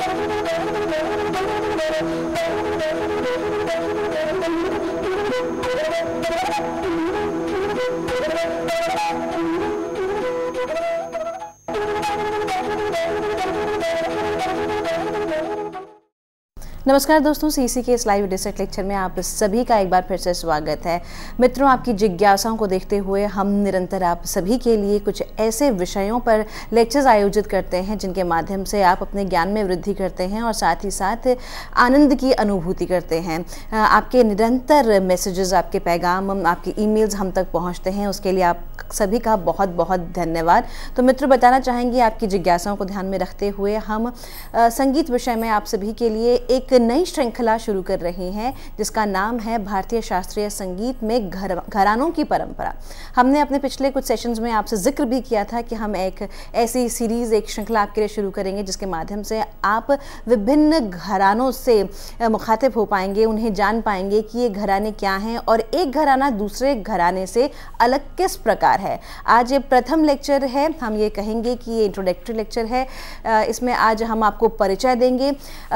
नमस्कार दोस्तों, सीसी के इस लाइव डिसेट लेक्चर में आप सभी का एक बार फिर से स्वागत है। मित्रों, आपकी जिज्ञासाओं को देखते हुए हम निरंतर आप सभी के लिए कुछ ऐसे विषयों पर लेक्चर्स आयोजित करते हैं जिनके माध्यम से आप अपने ज्ञान में वृद्धि करते हैं और साथ ही साथ आनंद की अनुभूति करते हैं। आपके निरंतर मैसेजेस, आपके पैगाम, आपके ईमेल्स हम तक पहुँचते हैं, उसके लिए आप सभी का बहुत बहुत धन्यवाद। तो मित्रों, बताना चाहेंगे आपकी जिज्ञासाओं को ध्यान में रखते हुए हम संगीत विषय में आप सभी के लिए एक नई श्रृंखला शुरू कर रही हैं जिसका नाम है भारतीय शास्त्रीय संगीत में घरानों की परंपरा। हमने अपने पिछले कुछ सेशंस में आपसे जिक्र भी किया था कि हम एक ऐसी सीरीज, एक श्रृंखला आपके लिए शुरू करेंगे जिसके माध्यम से आप विभिन्न घरानों से मुखातिब हो पाएंगे, उन्हें जान पाएंगे कि ये घराने क्या हैं और एक घराना दूसरे घराने से अलग किस प्रकार है। आज ये प्रथम लेक्चर है, हम ये कहेंगे कि ये इंट्रोडक्टरी लेक्चर है। इसमें आज हम आपको परिचय देंगे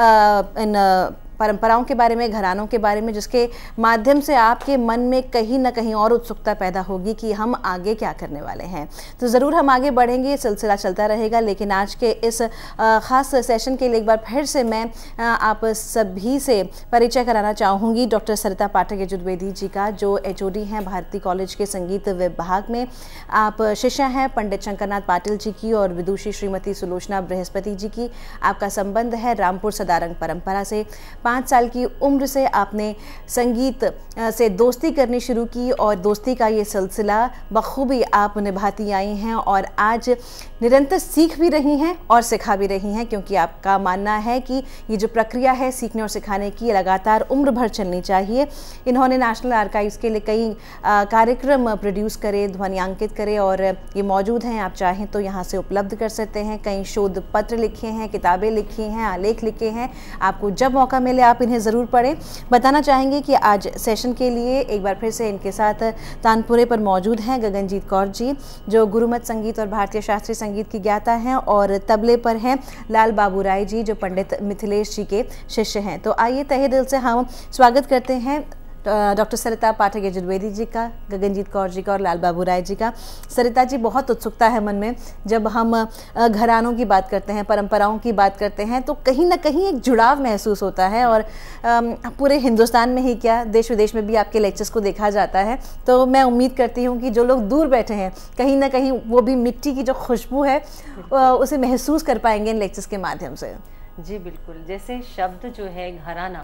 इन परंपराओं के बारे में, घरानों के बारे में, जिसके माध्यम से आपके मन में कहीं ना कहीं और उत्सुकता पैदा होगी कि हम आगे क्या करने वाले हैं। तो ज़रूर हम आगे बढ़ेंगे, सिलसिला चलता रहेगा। लेकिन आज के इस ख़ास सेशन के लिए एक बार फिर से मैं आप सभी से परिचय कराना चाहूँगी डॉक्टर सरिता पाठक यजुर्वेदी जी का, जो HOD हैं भारती कॉलेज के संगीत विभाग में। आप शिष्य हैं पंडित शंकरनाथ पाटिल जी की और विदुषी श्रीमती सुलोचना बृहस्पति जी की। आपका संबंध है रामपुर सदारंग परंपरा से। 5 साल की उम्र से आपने संगीत से दोस्ती करनी शुरू की और दोस्ती का ये सिलसिला बखूबी आप निभाती आई हैं और आज निरंतर सीख भी रही हैं और सिखा भी रही हैं, क्योंकि आपका मानना है कि ये जो प्रक्रिया है सीखने और सिखाने की लगातार उम्र भर चलनी चाहिए। इन्होंने नेशनल आर्काइव्स के लिए कई कार्यक्रम प्रोड्यूस करे, ध्वनियांकित करे और ये मौजूद हैं। आप चाहें तो यहाँ से उपलब्ध कर सकते हैं। कई शोध पत्र लिखे हैं, किताबें लिखी हैं, आलेख लिखे हैं। आपको जब मौका मिले आप इन्हें ज़रूर पढ़ें। बताना चाहेंगे कि आज सेशन के लिए एक बार फिर से इनके साथ तानपुरे पर मौजूद हैं गगनजीत कौर जी, जो गुरुमत संगीत और भारतीय शास्त्रीय संगीत की ज्ञाता हैं, और तबले पर हैं लाल बाबू राय जी, जो पंडित मिथिलेश जी के शिष्य हैं। तो आइए तहे दिल से हम स्वागत करते हैं डॉक्टर सरिता पाठक यजुर्वेदी जी का, गगनजीत कौर जी का और लाल बाबू राय जी का। सरिता जी, बहुत उत्सुकता है मन में जब हम घरानों की बात करते हैं, परंपराओं की बात करते हैं, तो कहीं ना कहीं एक जुड़ाव महसूस होता है और पूरे हिंदुस्तान में ही क्या, देश विदेश में भी आपके लेक्चर्स को देखा जाता है। तो मैं उम्मीद करती हूँ कि जो लोग दूर बैठे हैं कहीं ना कहीं वो भी मिट्टी की जो खुशबू है उसे महसूस कर पाएंगे इन लेक्चर्स के माध्यम से। जी बिल्कुल। जैसे शब्द जो है घराना,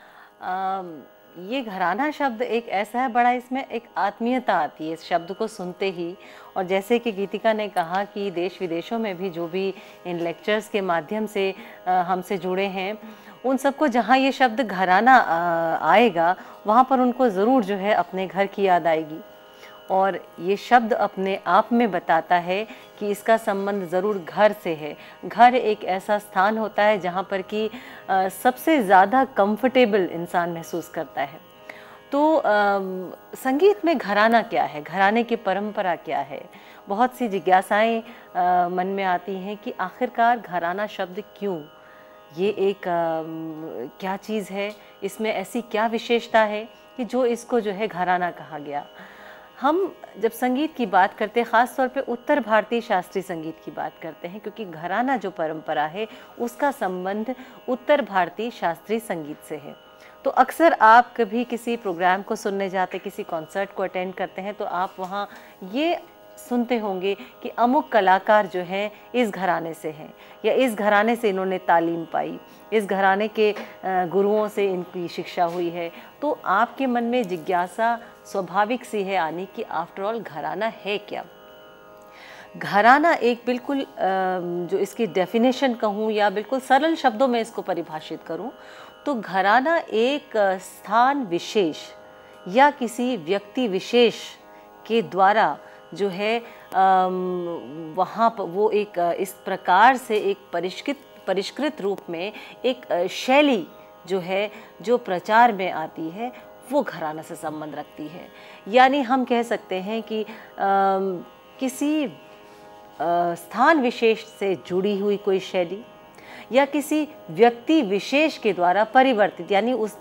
ये घराना शब्द एक ऐसा है, बड़ा इसमें एक आत्मीयता आती है इस शब्द को सुनते ही। और जैसे कि गीतिका ने कहा कि देश विदेशों में भी जो भी इन लेक्चर्स के माध्यम से हमसे जुड़े हैं, उन सबको जहाँ ये शब्द घराना आएगा वहाँ पर उनको ज़रूर जो है अपने घर की याद आएगी। और ये शब्द अपने आप में बताता है कि इसका संबंध ज़रूर घर से है। घर एक ऐसा स्थान होता है जहाँ पर कि सबसे ज़्यादा कंफर्टेबल इंसान महसूस करता है। तो संगीत में घराना क्या है, घराने की परंपरा क्या है, बहुत सी जिज्ञासाएं मन में आती हैं कि आखिरकार घराना शब्द क्यों, ये एक क्या चीज़ है, इसमें ऐसी क्या विशेषता है कि जो इसको जो है घराना कहा गया। हम जब संगीत की बात करते हैं, ख़ास तौर पे उत्तर भारतीय शास्त्रीय संगीत की बात करते हैं, क्योंकि घराना जो परंपरा है उसका संबंध उत्तर भारतीय शास्त्रीय संगीत से है। तो अक्सर आप कभी किसी प्रोग्राम को सुनने जाते, किसी कॉन्सर्ट को अटेंड करते हैं, तो आप वहाँ ये सुनते होंगे कि अमुक कलाकार जो हैं इस घराने से हैं, या इस घराने से इन्होंने तालीम पाई, इस घराने के गुरुओं से इनकी शिक्षा हुई है। तो आपके मन में जिज्ञासा स्वाभाविक सी है आनी कि आफ्टर ऑल घराना है क्या। घराना एक बिल्कुल जो इसकी डेफिनेशन कहूँ या बिल्कुल सरल शब्दों में इसको परिभाषित करूँ तो घराना एक स्थान विशेष या किसी व्यक्ति विशेष के द्वारा जो है वहाँ पर वो एक इस प्रकार से एक परिष्कृत रूप में एक शैली जो है जो प्रचार में आती है वो घराना से संबंध रखती है। यानी हम कह सकते हैं कि किसी स्थान विशेष से जुड़ी हुई कोई शैली या किसी व्यक्ति विशेष के द्वारा परिवर्तित, यानी उसने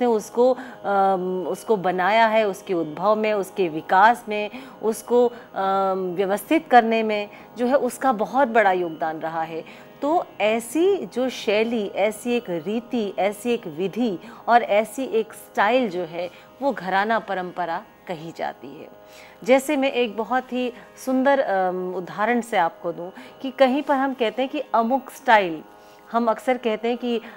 उसको बनाया है, उसके उद्भव में, उसके विकास में, उसको व्यवस्थित करने में जो है उसका बहुत बड़ा योगदान रहा है। तो ऐसी जो शैली, ऐसी एक रीति, ऐसी एक विधि और ऐसी एक स्टाइल जो है वो घराना परंपरा कही जाती है। जैसे मैं एक बहुत ही सुंदर उदाहरण से आपको दूं कि कहीं पर हम कहते हैं कि अमुक स्टाइल, हम अक्सर कहते हैं कि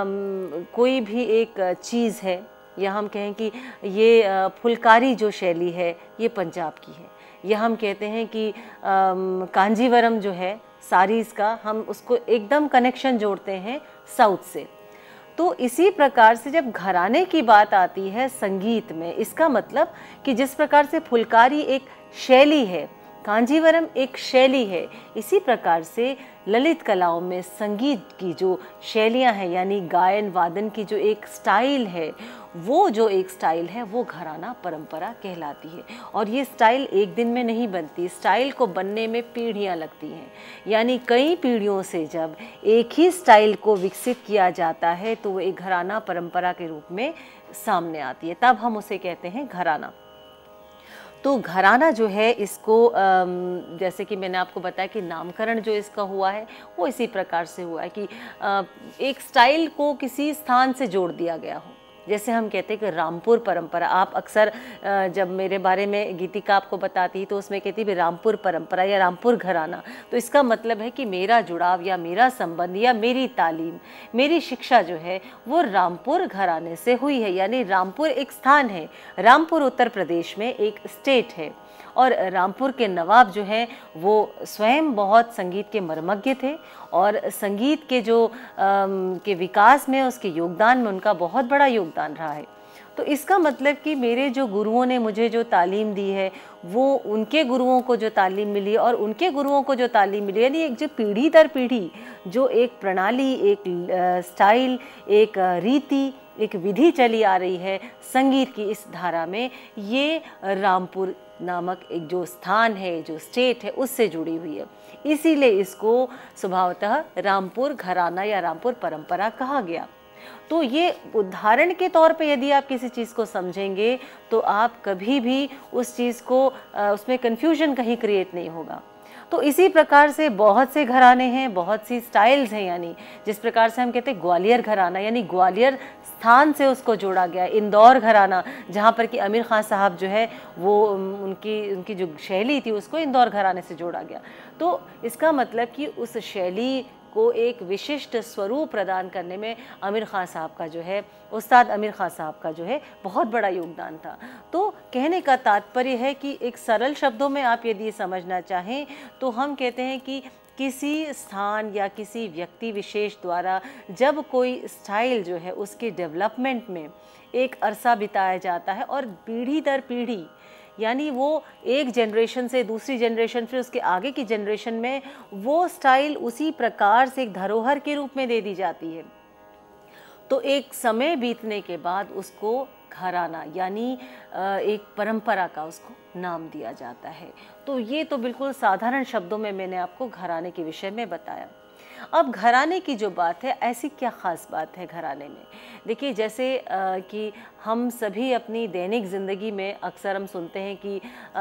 कोई भी एक चीज़ है, या हम कहें कि ये फुलकारी जो शैली है ये पंजाब की है, या हम कहते हैं कि कांजीवरम जो है साड़ीज़ का, हम उसको एकदम कनेक्शन जोड़ते हैं साउथ से। तो इसी प्रकार से जब घराने की बात आती है संगीत में, इसका मतलब कि जिस प्रकार से फुलकारी एक शैली है, कांजीवरम एक शैली है, इसी प्रकार से ललित कलाओं में संगीत की जो शैलियां हैं, यानी गायन वादन की जो एक स्टाइल है, वो जो एक स्टाइल है वो घराना परंपरा कहलाती है। और ये स्टाइल एक दिन में नहीं बनती, स्टाइल को बनने में पीढ़ियां लगती हैं, यानी कई पीढ़ियों से जब एक ही स्टाइल को विकसित किया जाता है तो वो एक घराना परंपरा के रूप में सामने आती है, तब हम उसे कहते हैं घराना। तो घराना जो है इसको जैसे कि मैंने आपको बताया कि नामकरण जो इसका हुआ है वो इसी प्रकार से हुआ है कि एक स्टाइल को किसी स्थान से जोड़ दिया गया हो। जैसे हम कहते हैं कि रामपुर परंपरा, आप अक्सर जब मेरे बारे में गीतिका आपको बताती तो उसमें कहती भी रामपुर परंपरा या रामपुर घराना, तो इसका मतलब है कि मेरा जुड़ाव या मेरा संबंध या मेरी तालीम, मेरी शिक्षा जो है वो रामपुर घराने से हुई है। यानी रामपुर एक स्थान है, रामपुर उत्तर प्रदेश में एक स्टेट है, और रामपुर के नवाब जो हैं वो स्वयं बहुत संगीत के मर्मज्ञ थे, और संगीत के जो के विकास में, उसके योगदान में उनका बहुत बड़ा योगदान रहा है। तो इसका मतलब कि मेरे जो गुरुओं ने मुझे जो तालीम दी है वो उनके गुरुओं को जो तालीम मिली और उनके गुरुओं को जो तालीम मिली, यानी एक जो पीढ़ी दर पीढ़ी जो एक प्रणाली, एक स्टाइल, एक रीति, एक विधि चली आ रही है संगीत की इस धारा में, ये रामपुर नामक एक जो स्थान है, जो स्टेट है, उससे जुड़ी हुई है। इसीलिए इसको स्वभावतः रामपुर घराना या रामपुर परंपरा कहा गया। तो ये उदाहरण के तौर पे यदि आप किसी चीज़ को समझेंगे तो आप कभी भी उस चीज़ को उसमें कन्फ्यूजन कहीं क्रिएट नहीं होगा। तो इसी प्रकार से बहुत से घराने हैं, बहुत सी स्टाइल्स हैं, यानी जिस प्रकार से हम कहते हैं ग्वालियर घराना, यानी ग्वालियर स्थान से उसको जोड़ा गया। इंदौर घराना, जहाँ पर कि आमिर खान साहब जो है वो उनकी जो शैली थी उसको इंदौर घराने से जोड़ा गया। तो इसका मतलब कि उस शैली को एक विशिष्ट स्वरूप प्रदान करने में आमिर खान साहब का जो है, उस्ताद आमिर खान साहब का जो है बहुत बड़ा योगदान था। तो कहने का तात्पर्य है कि एक सरल शब्दों में आप यदि समझना चाहें तो हम कहते हैं कि किसी स्थान या किसी व्यक्ति विशेष द्वारा जब कोई स्टाइल जो है उसके डेवलपमेंट में एक अरसा बिताया जाता है और पीढ़ी दर पीढ़ी, यानी वो एक जनरेशन से दूसरी जनरेशन, फिर उसके आगे की जनरेशन में वो स्टाइल उसी प्रकार से एक धरोहर के रूप में दे दी जाती है, तो एक समय बीतने के बाद उसको घराना यानी एक परंपरा का उसको नाम दिया जाता है। तो ये तो बिल्कुल साधारण शब्दों में मैंने आपको घराने के विषय में बताया। अब घराने की जो बात है, ऐसी क्या ख़ास बात है घराने में? देखिए, जैसे कि हम सभी अपनी दैनिक ज़िंदगी में अक्सर हम सुनते हैं कि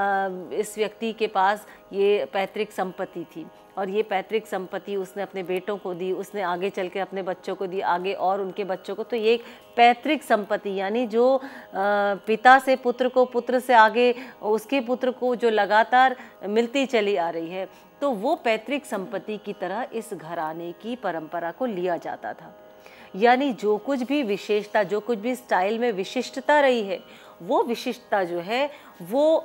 इस व्यक्ति के पास ये पैतृक संपत्ति थी और ये पैतृक संपत्ति उसने अपने बेटों को दी, उसने आगे चल के अपने बच्चों को दी, आगे और उनके बच्चों को। तो ये एक पैतृक संपत्ति, यानी जो पिता से पुत्र को, पुत्र से आगे उसके पुत्र को जो लगातार मिलती चली आ रही है, तो वो पैतृक संपत्ति की तरह इस घराने की परंपरा को लिया जाता था। यानी जो कुछ भी विशेषता, जो कुछ भी स्टाइल में विशिष्टता रही है, वो विशिष्टता जो है वो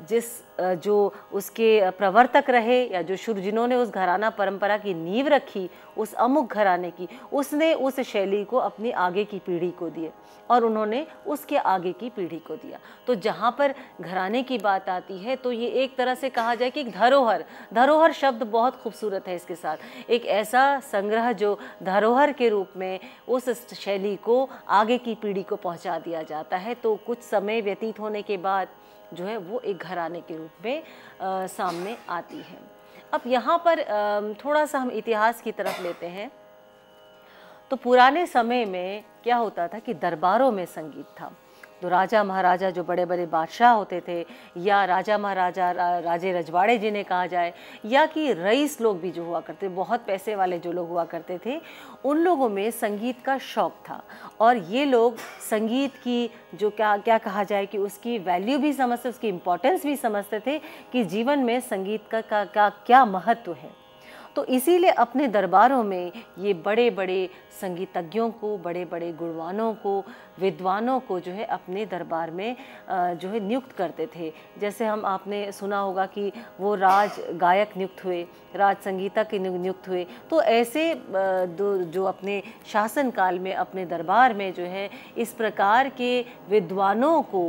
जो उसके प्रवर्तक रहे या जो शुरू जिन्होंने उस घराना परंपरा की नींव रखी, उस अमुक घराने की, उसने उस शैली को अपनी आगे की पीढ़ी को दिए और उन्होंने उसके आगे की पीढ़ी को दिया। तो जहाँ पर घराने की बात आती है तो ये एक तरह से कहा जाए कि एक धरोहर, धरोहर शब्द बहुत खूबसूरत है। इसके साथ एक ऐसा संग्रह जो धरोहर के रूप में उस शैली को आगे की पीढ़ी को पहुँचा दिया जाता है। तो कुछ समय व्यतीत होने के बाद जो है वो एक घराने के रूप में सामने आती है। अब यहाँ पर थोड़ा सा हम इतिहास की तरफ लेते हैं। तो पुराने समय में क्या होता था कि दरबारों में संगीत था। तो राजा महाराजा जो बड़े बड़े बादशाह होते थे, या राजा महाराजा राजे रजवाड़े जिन्हें कहा जाए, या कि रईस लोग भी जो हुआ करते, बहुत पैसे वाले जो लोग हुआ करते थे, उन लोगों में संगीत का शौक़ था। और ये लोग संगीत की जो क्या क्या कहा जाए कि उसकी वैल्यू भी समझते, उसकी इम्पोर्टेंस भी समझते थे कि जीवन में संगीत का क्या महत्व है। तो इसीलिए अपने दरबारों में ये बड़े बड़े संगीतज्ञों को, बड़े बड़े गुणवानों को, विद्वानों को जो है अपने दरबार में जो है नियुक्त करते थे। जैसे आपने सुना होगा कि वो राज गायक नियुक्त हुए, राज संगीतज्ञ नियुक्त हुए। तो ऐसे जो अपने शासन काल में अपने दरबार में जो है इस प्रकार के विद्वानों को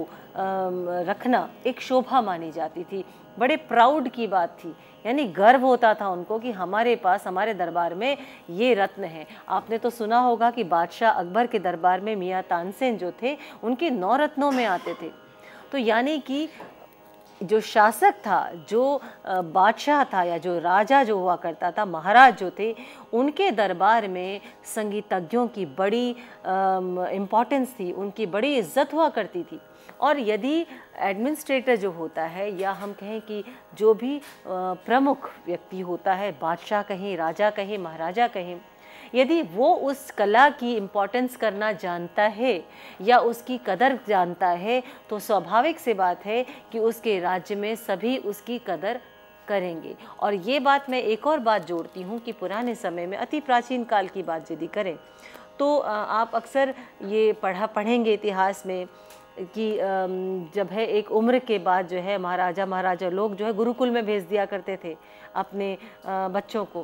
रखना एक शोभा मानी जाती थी, बड़े प्राउड की बात थी। यानी गर्व होता था उनको कि हमारे पास, हमारे दरबार में ये रत्न हैं। आपने तो सुना होगा कि बादशाह अकबर के दरबार में मियाँ तानसेन जो थे उनके 9 रत्नों में आते थे। तो यानी कि जो शासक था, जो बादशाह था, या जो राजा जो हुआ करता था, महाराज जो थे, उनके दरबार में संगीतज्ञों की बड़ी इम्पोर्टेंस थी, उनकी बड़ी इज्जत हुआ करती थी। और यदि एडमिनिस्ट्रेटर जो होता है, या हम कहें कि जो भी प्रमुख व्यक्ति होता है, बादशाह कहें, राजा कहें, महाराजा कहें, यदि वो उस कला की इम्पोर्टेंस करना जानता है या उसकी कदर जानता है, तो स्वाभाविक सी बात है कि उसके राज्य में सभी उसकी कदर करेंगे। और ये बात मैं एक और बात जोड़ती हूँ कि पुराने समय में, अति प्राचीन काल की बात यदि करें, तो आप अक्सर ये पढ़ेंगे इतिहास में कि जब है एक उम्र के बाद जो है महाराजा लोग जो है गुरुकुल में भेज दिया करते थे अपने बच्चों को,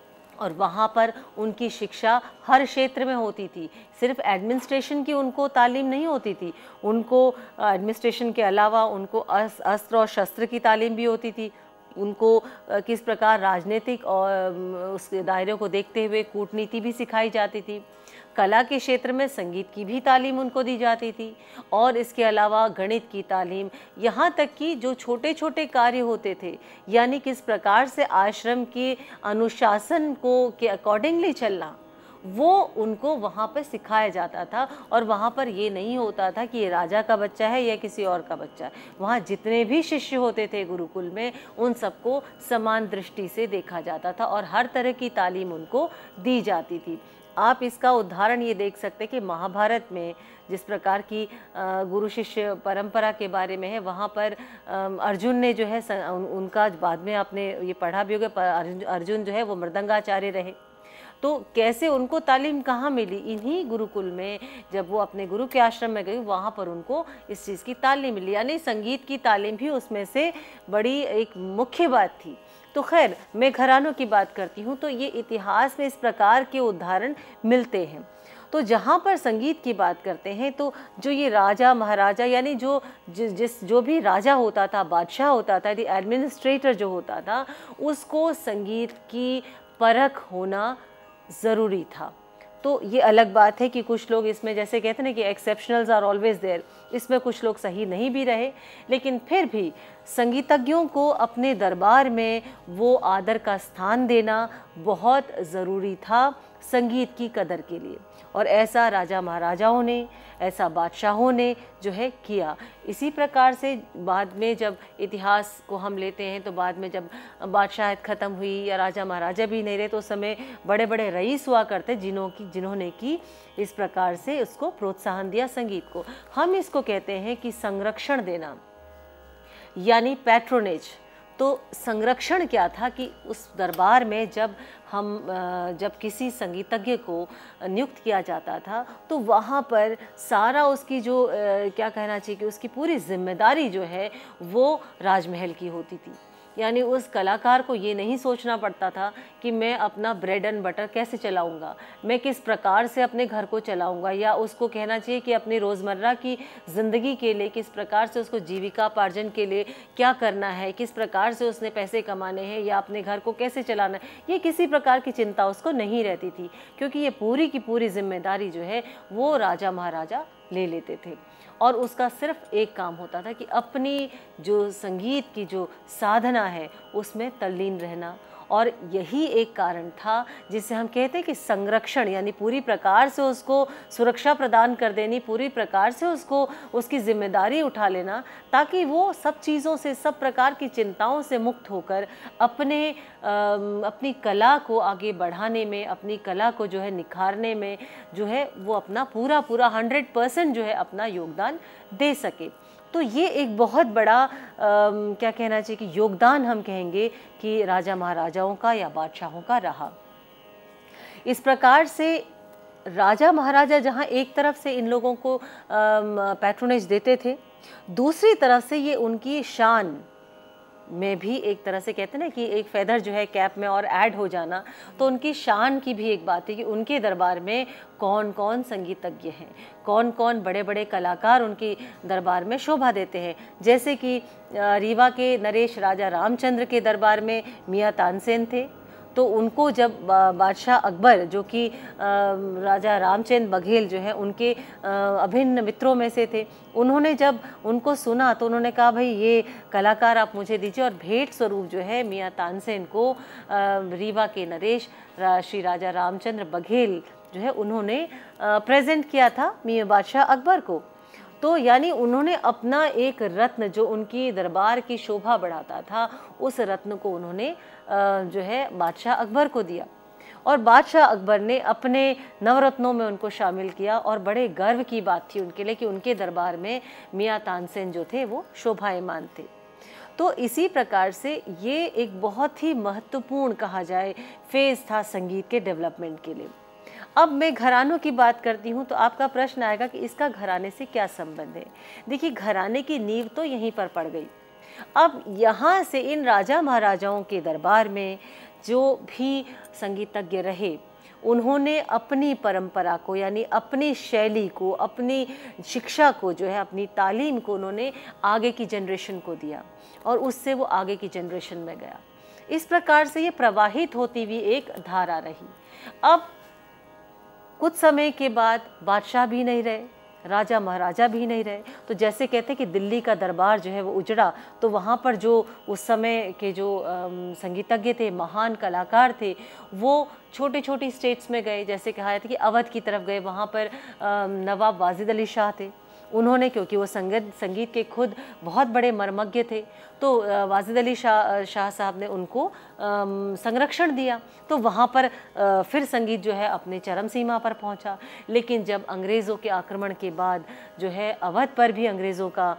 और वहाँ पर उनकी शिक्षा हर क्षेत्र में होती थी। सिर्फ एडमिनिस्ट्रेशन की उनको तालीम नहीं होती थी, उनको एडमिनिस्ट्रेशन के अलावा उनको अस्त्र और शस्त्र की तालीम भी होती थी। उनको किस प्रकार राजनीतिक और उस दायरे को देखते हुए कूटनीति भी सिखाई जाती थी। कला के क्षेत्र में संगीत की भी तालीम उनको दी जाती थी, और इसके अलावा गणित की तालीम, यहाँ तक कि जो छोटे छोटे कार्य होते थे, यानी किस प्रकार से आश्रम के अनुशासन को के अकॉर्डिंगली चलना, वो उनको वहाँ पर सिखाया जाता था। और वहाँ पर ये नहीं होता था कि ये राजा का बच्चा है या किसी और का बच्चा है। वहाँ जितने भी शिष्य होते थे गुरुकुल में, उन सबको समान दृष्टि से देखा जाता था और हर तरह की तालीम उनको दी जाती थी। आप इसका उदाहरण ये देख सकते हैं कि महाभारत में जिस प्रकार की गुरु शिष्य परंपरा के बारे में है, वहाँ पर अर्जुन ने जो है उनका बाद में आपने ये पढ़ा भी होगा, अर्जुन जो है वो मृदंगाचार्य रहे। तो कैसे उनको तालीम कहाँ मिली? इन्हीं गुरुकुल में, जब वो अपने गुरु के आश्रम में गई, वहाँ पर उनको इस चीज़ की तालीम मिली, यानी संगीत की तालीम भी उसमें से बड़ी एक मुख्य बात थी। तो खैर, मैं घरानों की बात करती हूँ, तो ये इतिहास में इस प्रकार के उदाहरण मिलते हैं। तो जहाँ पर संगीत की बात करते हैं, तो जो ये राजा महाराजा, यानी जो भी राजा होता था, बादशाह होता था, एडमिनिस्ट्रेटर जो होता था, उसको संगीत की परख होना ज़रूरी था। तो ये अलग बात है कि कुछ लोग इसमें, जैसे कहते हैं ना कि एक्सेप्शनल्स आर ऑलवेज देयर, इसमें कुछ लोग सही नहीं भी रहे, लेकिन फिर भी संगीतज्ञों को अपने दरबार में वो आदर का स्थान देना बहुत ज़रूरी था संगीत की कदर के लिए। और ऐसा राजा महाराजाओं ने, ऐसा बादशाहों ने जो है किया। इसी प्रकार से बाद में जब इतिहास को हम लेते हैं, तो बाद में जब बादशाहत ख़त्म हुई या राजा महाराजा भी नहीं रहे, तो उस समय बड़े बड़े रईस हुआ करते जिन्होंने की इस प्रकार से उसको प्रोत्साहन दिया संगीत को। हम इसको कहते हैं कि संरक्षण देना, यानी पैट्रोनेज। तो संरक्षण क्या था कि उस दरबार में जब किसी संगीतज्ञ को नियुक्त किया जाता था, तो वहाँ पर सारा उसकी जो क्या कहना चाहिए कि उसकी पूरी जिम्मेदारी जो है वो राजमहल की होती थी। यानी उस कलाकार को ये नहीं सोचना पड़ता था कि मैं अपना ब्रेड एंड बटर कैसे चलाऊंगा, मैं किस प्रकार से अपने घर को चलाऊंगा, या उसको कहना चाहिए कि अपनी रोज़मर्रा की ज़िंदगी के लिए किस प्रकार से उसको जीविकापार्जन के लिए क्या करना है, किस प्रकार से उसने पैसे कमाने हैं या अपने घर को कैसे चलाना है, ये किसी प्रकार की चिंता उसको नहीं रहती थी, क्योंकि ये पूरी की पूरी जिम्मेदारी जो है वो राजा महाराजा ले लेते थे। और उसका सिर्फ एक काम होता था कि अपनी जो संगीत की जो साधना है उसमें तल्लीन रहना, और यही एक कारण था जिसे हम कहते हैं कि संरक्षण, यानी पूरी प्रकार से उसको सुरक्षा प्रदान कर देनी, पूरी प्रकार से उसको उसकी जिम्मेदारी उठा लेना, ताकि वो सब चीज़ों से, सब प्रकार की चिंताओं से मुक्त होकर अपनी कला को आगे बढ़ाने में, अपनी कला को जो है निखारने में जो है वो अपना पूरा 100% जो है अपना योगदान दे सके। तो ये एक बहुत बड़ा क्या कहना चाहिए कि योगदान हम कहेंगे कि राजा महाराजाओं का या बादशाहों का रहा। इस प्रकार से राजा महाराजा जहाँ एक तरफ से इन लोगों को पैट्रोनेज देते थे, दूसरी तरफ से ये उनकी शान में भी एक तरह से कहते हैं ना कि एक फेदर जो है कैप में और ऐड हो जाना, तो उनकी शान की भी एक बात है कि उनके दरबार में कौन कौन संगीतज्ञ हैं, कौन कौन बड़े बड़े कलाकार उनके दरबार में शोभा देते हैं। जैसे कि रीवा के नरेश राजा रामचंद्र के दरबार में मियाँ तानसेन थे, तो उनको जब बादशाह अकबर, जो कि राजा रामचंद्र बघेल जो है उनके अभिन्न मित्रों में से थे, उन्होंने जब उनको सुना तो उन्होंने कहा भाई ये कलाकार आप मुझे दीजिए, और भेंट स्वरूप जो है मियाँ तानसेन को रीवा के नरेश श्री राजा रामचंद्र बघेल जो है उन्होंने प्रेजेंट किया था मियाँ बादशाह अकबर को। तो यानी उन्होंने अपना एक रत्न जो उनकी दरबार की शोभा बढ़ाता था, उस रत्न को उन्होंने जो है बादशाह अकबर को दिया, और बादशाह अकबर ने अपने नवरत्नों में उनको शामिल किया। और बड़े गर्व की बात थी उनके लिए कि उनके दरबार में मियाँ तानसेन जो थे वो शोभायमान थे। तो इसी प्रकार से ये एक बहुत ही महत्वपूर्ण कहा जाए फेज़ था संगीत के डेवलपमेंट के लिए। अब मैं घरानों की बात करती हूँ तो आपका प्रश्न आएगा कि इसका घराने से क्या संबंध है। देखिए, घराने की नींव तो यहीं पर पड़ गई। अब यहाँ से इन राजा महाराजाओं के दरबार में जो भी संगीतज्ञ रहे, उन्होंने अपनी परंपरा को, यानी अपनी शैली को, अपनी शिक्षा को जो है, अपनी तालीम को उन्होंने आगे की जनरेशन को दिया, और उससे वो आगे की जनरेशन में गया। इस प्रकार से ये प्रवाहित होती हुई एक धारा रही। अब कुछ समय के बाद बादशाह भी नहीं रहे, राजा महाराजा भी नहीं रहे, तो जैसे कहते हैं कि दिल्ली का दरबार जो है वो उजड़ा, तो वहाँ पर जो उस समय के जो संगीतज्ञ थे, महान कलाकार थे, वो छोटी छोटी स्टेट्स में गए। जैसे कहा जाता है कि अवध की तरफ गए, वहाँ पर नवाब वाजिद अली शाह थे। उन्होंने, क्योंकि वो संगीत के खुद बहुत बड़े मर्मज्ञ थे, तो वाजिद अली शाह साहब ने उनको संरक्षण दिया। तो वहाँ पर फिर संगीत जो है अपने चरम सीमा पर पहुँचा। लेकिन जब अंग्रेज़ों के आक्रमण के बाद जो है अवध पर भी अंग्रेज़ों का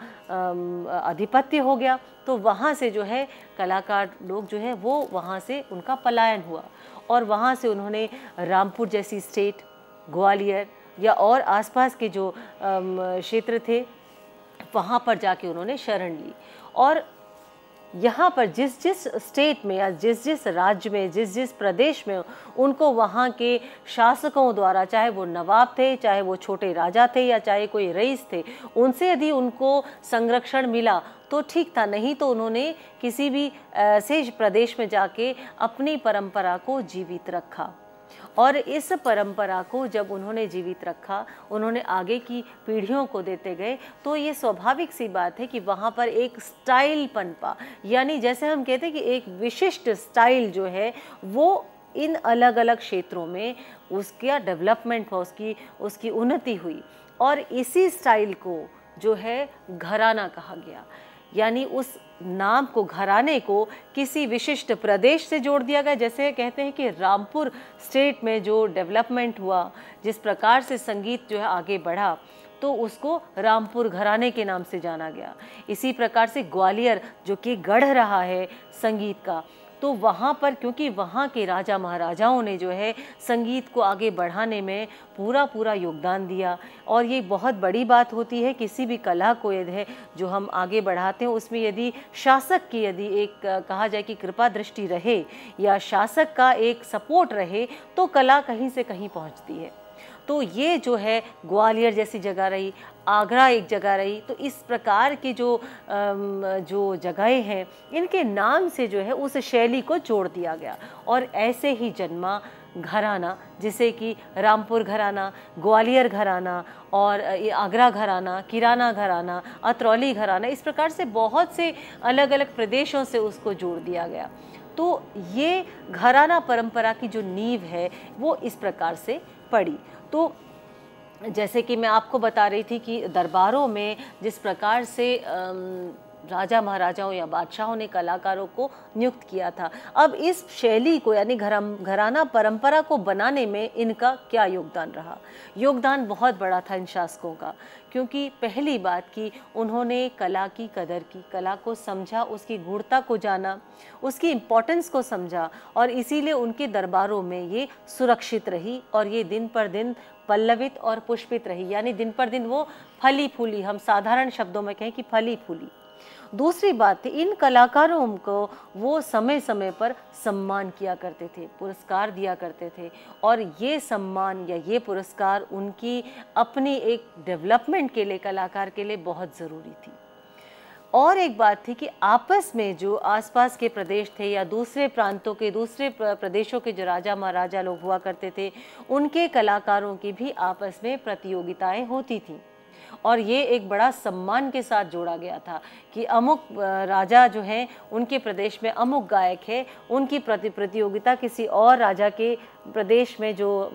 आधिपत्य हो गया, तो वहाँ से जो है कलाकार लोग जो है वो वहाँ से उनका पलायन हुआ, और वहाँ से उन्होंने रामपुर जैसी स्टेट, ग्वालियर या और आसपास के जो क्षेत्र थे, वहाँ पर जाके उन्होंने शरण ली। और यहाँ पर जिस जिस स्टेट में या जिस जिस राज्य में, जिस जिस प्रदेश में उनको वहाँ के शासकों द्वारा, चाहे वो नवाब थे, चाहे वो छोटे राजा थे, या चाहे कोई रईस थे, उनसे यदि उनको संरक्षण मिला तो ठीक था, नहीं तो उन्होंने किसी भी ऐसे प्रदेश में जाके अपनी परंपरा को जीवित रखा। और इस परंपरा को जब उन्होंने जीवित रखा, उन्होंने आगे की पीढ़ियों को देते गए, तो ये स्वाभाविक सी बात है कि वहाँ पर एक स्टाइल पनपा, यानी जैसे हम कहते हैं कि एक विशिष्ट स्टाइल जो है वो इन अलग अलग क्षेत्रों में उसका डेवलपमेंट हुआ, उसकी उन्नति हुई। और इसी स्टाइल को जो है घराना कहा गया, यानी उस नाम को, घराने को किसी विशिष्ट प्रदेश से जोड़ दिया गया। जैसे कहते हैं कि रामपुर स्टेट में जो डेवलपमेंट हुआ, जिस प्रकार से संगीत जो है आगे बढ़ा, तो उसको रामपुर घराने के नाम से जाना गया। इसी प्रकार से ग्वालियर जो कि गढ़ रहा है संगीत का, तो वहाँ पर क्योंकि वहाँ के राजा महाराजाओं ने जो है संगीत को आगे बढ़ाने में पूरा योगदान दिया। और ये बहुत बड़ी बात होती है किसी भी कला को यदि है जो हम आगे बढ़ाते हैं, उसमें यदि शासक की यदि एक कहा जाए कि कृपा दृष्टि रहे या शासक का एक सपोर्ट रहे, तो कला कहीं से कहीं पहुँचती है। तो ये जो है ग्वालियर जैसी जगह रही, आगरा एक जगह रही, तो इस प्रकार की जो जगहें हैं, इनके नाम से जो है उस शैली को जोड़ दिया गया। और ऐसे ही जन्मा घराना, जिसे कि रामपुर घराना, ग्वालियर घराना और आगरा घराना, किराना घराना, अतरौली घराना, इस प्रकार से बहुत से अलग अलग प्रदेशों से उसको जोड़ दिया गया। तो ये घराना परंपरा की जो नींव है वो इस प्रकार से पड़ी। तो जैसे कि मैं आपको बता रही थी कि दरबारों में जिस प्रकार से राजा महाराजाओं या बादशाहों ने कलाकारों को नियुक्त किया था, अब इस शैली को यानी घराना परंपरा को बनाने में इनका क्या योगदान रहा? योगदान बहुत बड़ा था इन शासकों का, क्योंकि पहली बात कि उन्होंने कला की कदर की, कला को समझा, उसकी गूढ़ता को जाना, उसकी इम्पोर्टेंस को समझा, और इसीलिए उनके दरबारों में ये सुरक्षित रही और ये दिन पर दिन पल्लवित और पुष्पित रही, यानी दिन पर दिन वो फली फूली, हम साधारण शब्दों में कहें कि फली फूली। दूसरी बात थी, इन कलाकारों को वो समय समय पर सम्मान किया करते थे, पुरस्कार दिया करते थे, और ये सम्मान या ये पुरस्कार उनकी अपनी एक डेवलपमेंट के लिए, कलाकार के लिए बहुत ज़रूरी थी। और एक बात थी कि आपस में जो आसपास के प्रदेश थे या दूसरे प्रांतों के, दूसरे प्रदेशों के जो राजा महाराजा लोग हुआ करते थे, उनके कलाकारों की भी आपस में प्रतियोगिताएं होती थीं, और ये एक बड़ा सम्मान के साथ जोड़ा गया था कि अमुक राजा जो हैं उनके प्रदेश में अमुक गायक है, उनकी प्रतियोगिता किसी और राजा के प्रदेश में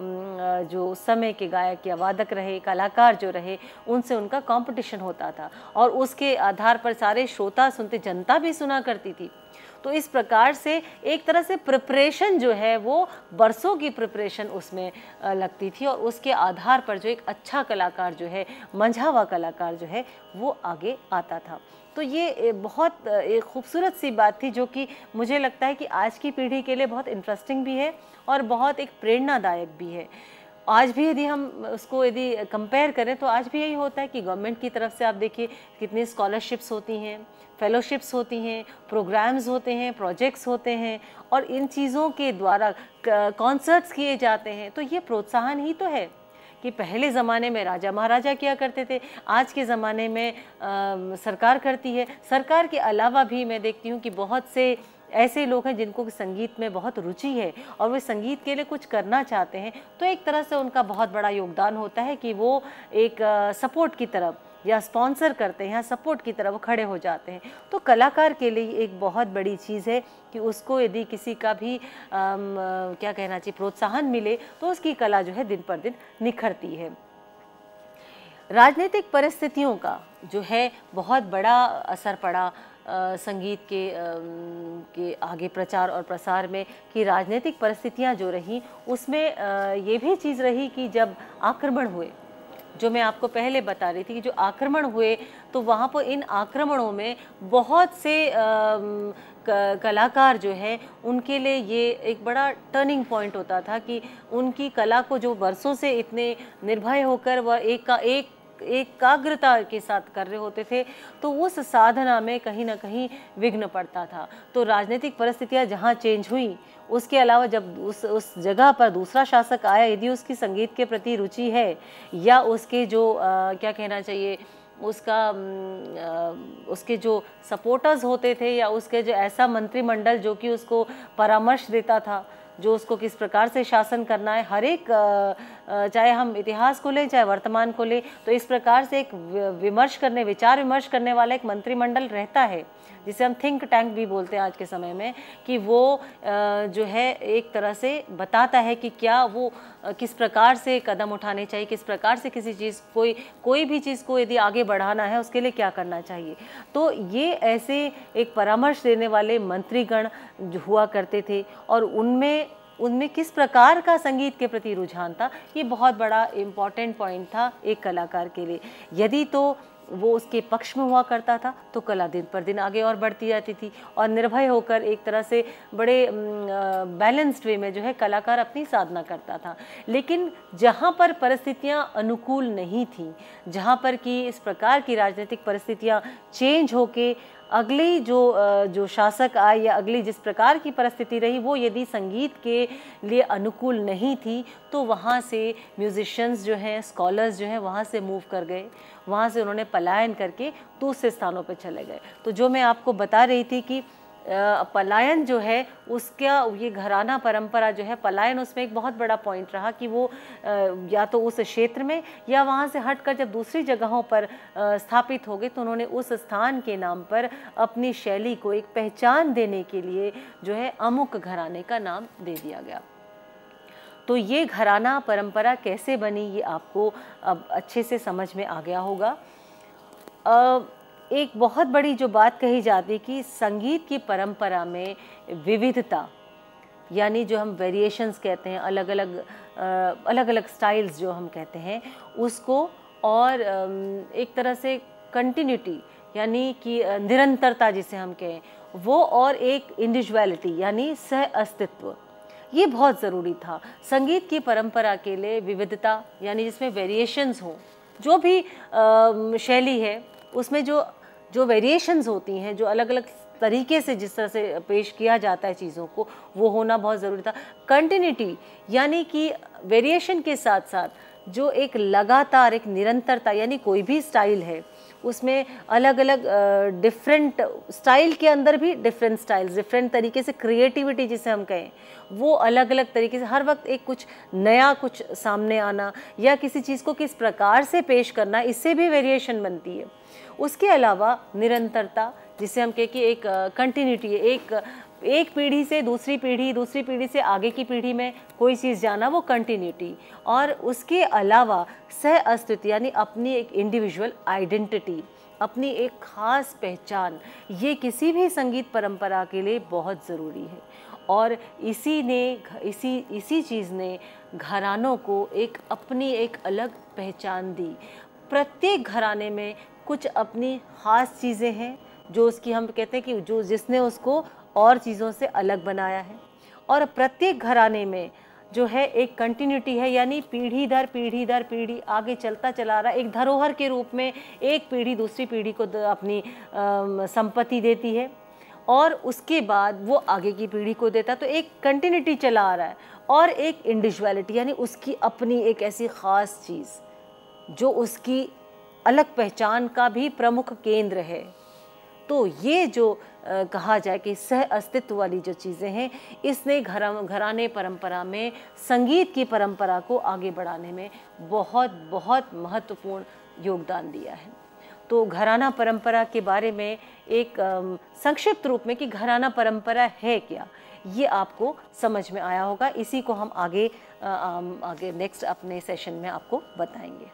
जो उस समय के गायक या वादक रहे, कलाकार जो रहे, उनसे उनका कंपटीशन होता था, और उसके आधार पर सारे श्रोता सुनते, जनता भी सुना करती थी। तो इस प्रकार से एक तरह से प्रिपरेशन जो है वो बरसों की प्रिपरेशन उसमें लगती थी, और उसके आधार पर जो एक अच्छा कलाकार जो है, मंझावा कलाकार जो है, वो आगे आता था। तो ये बहुत एक खूबसूरत सी बात थी, जो कि मुझे लगता है कि आज की पीढ़ी के लिए बहुत इंटरेस्टिंग भी है और बहुत एक प्रेरणादायक भी है। आज भी यदि हम उसको यदि कंपेयर करें तो आज भी यही होता है कि गवर्नमेंट की तरफ से आप देखिए कितनी स्कॉलरशिप्स होती हैं, फेलोशिप्स होती हैं, प्रोग्राम्स होते हैं, प्रोजेक्ट्स होते हैं, और इन चीज़ों के द्वारा कॉन्सर्ट्स किए जाते हैं। तो ये प्रोत्साहन ही तो है कि पहले ज़माने में राजा महाराजा किया करते थे, आज के ज़माने में सरकार करती है। सरकार के अलावा भी मैं देखती हूँ कि बहुत से ऐसे लोग हैं जिनको संगीत में बहुत रुचि है और वे संगीत के लिए कुछ करना चाहते हैं, तो एक तरह से उनका बहुत बड़ा योगदान होता है कि वो एक सपोर्ट की तरफ या स्पॉन्सर करते हैं या सपोर्ट की तरफ वो खड़े हो जाते हैं। तो कलाकार के लिए एक बहुत बड़ी चीज़ है कि उसको यदि किसी का भी क्या कहना चाहिए, प्रोत्साहन मिले, तो उसकी कला जो है दिन पर दिन निखरती है। राजनीतिक परिस्थितियों का जो है बहुत बड़ा असर पड़ा संगीत के आगे प्रचार और प्रसार में, कि राजनीतिक परिस्थितियां जो रहीं उसमें ये भी चीज़ रही कि जब आक्रमण हुए, जो मैं आपको पहले बता रही थी कि जो आक्रमण हुए, तो वहाँ पर इन आक्रमणों में बहुत से कलाकार जो है उनके लिए ये एक बड़ा टर्निंग पॉइंट होता था कि उनकी कला को जो वर्षों से इतने निर्भय होकर वह एकाग्रता के साथ कर रहे होते थे, तो उस साधना में कहीं ना कहीं विघ्न पड़ता था। तो राजनीतिक परिस्थितियां जहां चेंज हुई, उसके अलावा जब उस जगह पर दूसरा शासक आया, यदि उसकी संगीत के प्रति रुचि है या उसके जो क्या कहना चाहिए, उसके जो सपोर्टर्स होते थे या उसके जो ऐसा मंत्रिमंडल जो कि उसको परामर्श देता था, जो उसको किस प्रकार से शासन करना है, हर एक चाहे हम इतिहास को लें चाहे वर्तमान को लें, तो इस प्रकार से एक विचार विमर्श करने वाला एक मंत्रिमंडल रहता है, जिसे हम थिंक टैंक भी बोलते हैं आज के समय में, कि वो जो है एक तरह से बताता है कि क्या वो किस प्रकार से कदम उठाने चाहिए, किस प्रकार से किसी चीज़ कोई भी चीज़ को यदि आगे बढ़ाना है उसके लिए क्या करना चाहिए। तो ये ऐसे एक परामर्श देने वाले मंत्रीगण हुआ करते थे, और उनमें किस प्रकार का संगीत के प्रति रुझान था, ये बहुत बड़ा इम्पॉर्टेंट पॉइंट था एक कलाकार के लिए। यदि तो वो उसके पक्ष में हुआ करता था तो कला दिन पर दिन आगे और बढ़ती जाती थी, और निर्भय होकर एक तरह से बड़े बैलेंस्ड वे में जो है कलाकार अपनी साधना करता था। लेकिन जहाँ पर परिस्थितियाँ अनुकूल नहीं थीं, जहाँ पर कि इस प्रकार की राजनीतिक परिस्थितियाँ चेंज होके अगली जो शासक आए या अगली जिस प्रकार की परिस्थिति रही, वो यदि संगीत के लिए अनुकूल नहीं थी, तो वहाँ से म्यूजिशियंस जो हैं, स्कॉलर्स जो हैं, वहाँ से मूव कर गए, वहाँ से उन्होंने पलायन करके दूसरे स्थानों पर चले गए। तो जो मैं आपको बता रही थी कि पलायन जो है उसका, ये घराना परंपरा जो है, पलायन उसमें एक बहुत बड़ा पॉइंट रहा कि वो या तो उस क्षेत्र में या वहाँ से हटकर जब दूसरी जगहों पर स्थापित हो गए तो उन्होंने उस स्थान के नाम पर अपनी शैली को एक पहचान देने के लिए जो है अमुक घराने का नाम दे दिया गया। तो ये घराना परंपरा कैसे बनी ये आपको अब अच्छे से समझ में आ गया होगा। एक बहुत बड़ी जो बात कही जाती कि संगीत की परंपरा में विविधता, यानी जो हम वेरिएशंस कहते हैं, अलग अलग स्टाइल्स जो हम कहते हैं उसको, और एक तरह से कंटिन्यूटी यानी कि निरंतरता जिसे हम कहें वो, और एक इंडिविजुअलिटी यानी सह अस्तित्व, ये बहुत ज़रूरी था संगीत की परंपरा के लिए। विविधता यानी जिसमें वेरिएशंस हों, जो भी शैली है उसमें जो वेरिएशंस होती हैं, जो अलग अलग तरीके से जिस तरह से पेश किया जाता है चीज़ों को, वो होना बहुत ज़रूरी था। कंटिन्यूटी यानी कि वेरिएशन के साथ साथ जो एक लगातार एक निरंतरता, यानी कोई भी स्टाइल है उसमें अलग अलग डिफरेंट स्टाइल के अंदर भी डिफरेंट स्टाइल्स, डिफरेंट तरीके से क्रिएटिविटी जिसे हम कहें, वो अलग अलग तरीके से हर वक्त एक कुछ नया कुछ सामने आना या किसी चीज़ को किस प्रकार से पेश करना, इससे भी वेरिएशन बनती है। उसके अलावा निरंतरता जिसे हम कहें कि एक कंटिन्यूटी है, एक पीढ़ी से दूसरी पीढ़ी से आगे की पीढ़ी में कोई चीज़ जाना, वो कंटिन्यूटी। और उसके अलावा सह अस्तित्व यानी अपनी एक इंडिविजुअल आइडेंटिटी, अपनी एक ख़ास पहचान, ये किसी भी संगीत परंपरा के लिए बहुत ज़रूरी है। और इसी चीज़ ने घरानों को एक अपनी एक अलग पहचान दी। प्रत्येक घराने में कुछ अपनी ख़ास चीज़ें हैं जो उसकी हम कहते हैं कि जिसने उसको और चीज़ों से अलग बनाया है। और प्रत्येक घराने में जो है एक कंटिन्यूटी है, यानी पीढ़ी दर पीढ़ी आगे चलता चला रहा, एक धरोहर के रूप में एक पीढ़ी दूसरी पीढ़ी को अपनी संपत्ति देती है और उसके बाद वो आगे की पीढ़ी को देता, तो एक कंटिन्यूटी चला आ रहा है। और एक इंडिविजुअलिटी यानी उसकी अपनी एक ऐसी ख़ास चीज़ जो उसकी अलग पहचान का भी प्रमुख केंद्र है। तो ये जो कहा जाए कि सह अस्तित्व वाली जो चीज़ें हैं, इसने घराने परंपरा में संगीत की परंपरा को आगे बढ़ाने में बहुत बहुत महत्वपूर्ण योगदान दिया है। तो घराना परंपरा के बारे में एक संक्षिप्त रूप में कि घराना परंपरा है क्या, ये आपको समझ में आया होगा। इसी को हम आगे नेक्स्ट अपने सेशन में आपको बताएंगे।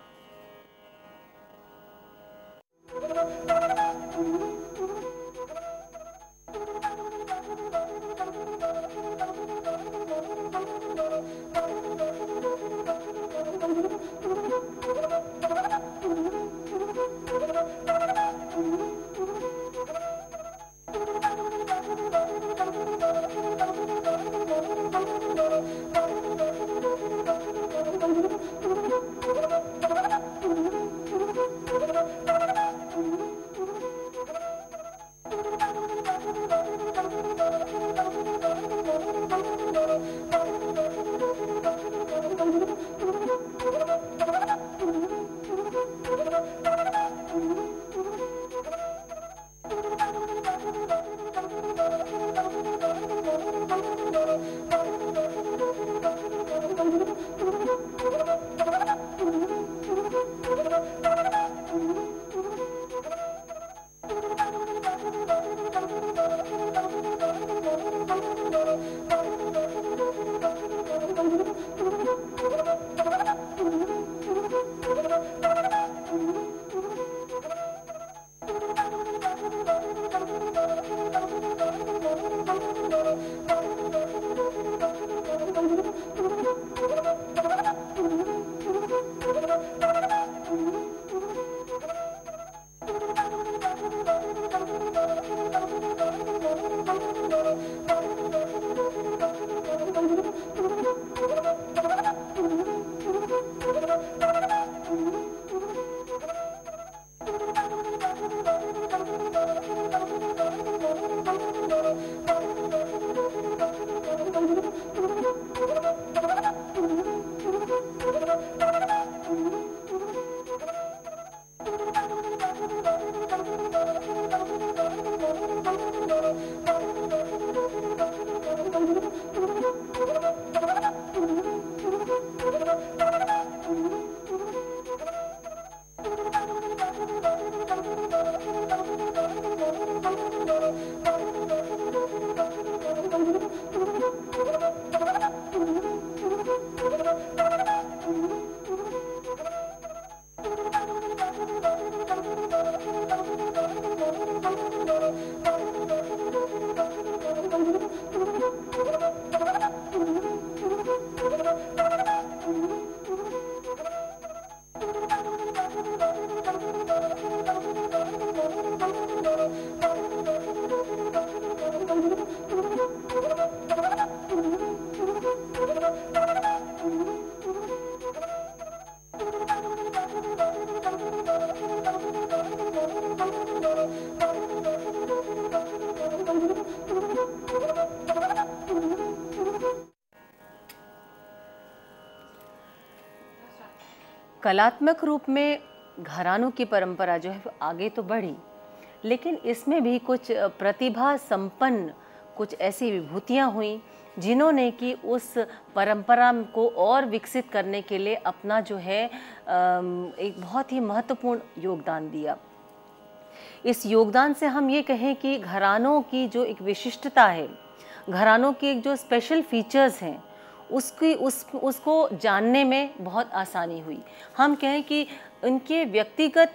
कलात्मक रूप में घरानों की परंपरा जो है आगे तो बढ़ी, लेकिन इसमें भी कुछ प्रतिभा संपन्न कुछ ऐसी विभूतियाँ हुई जिन्होंने कि उस परंपरा को और विकसित करने के लिए अपना जो है एक बहुत ही महत्वपूर्ण योगदान दिया। इस योगदान से हम ये कहें कि घरानों की जो एक विशिष्टता है, घरानों की एक जो स्पेशल फीचर्स हैं, उसको जानने में बहुत आसानी हुई। हम कहें कि उनके व्यक्तिगत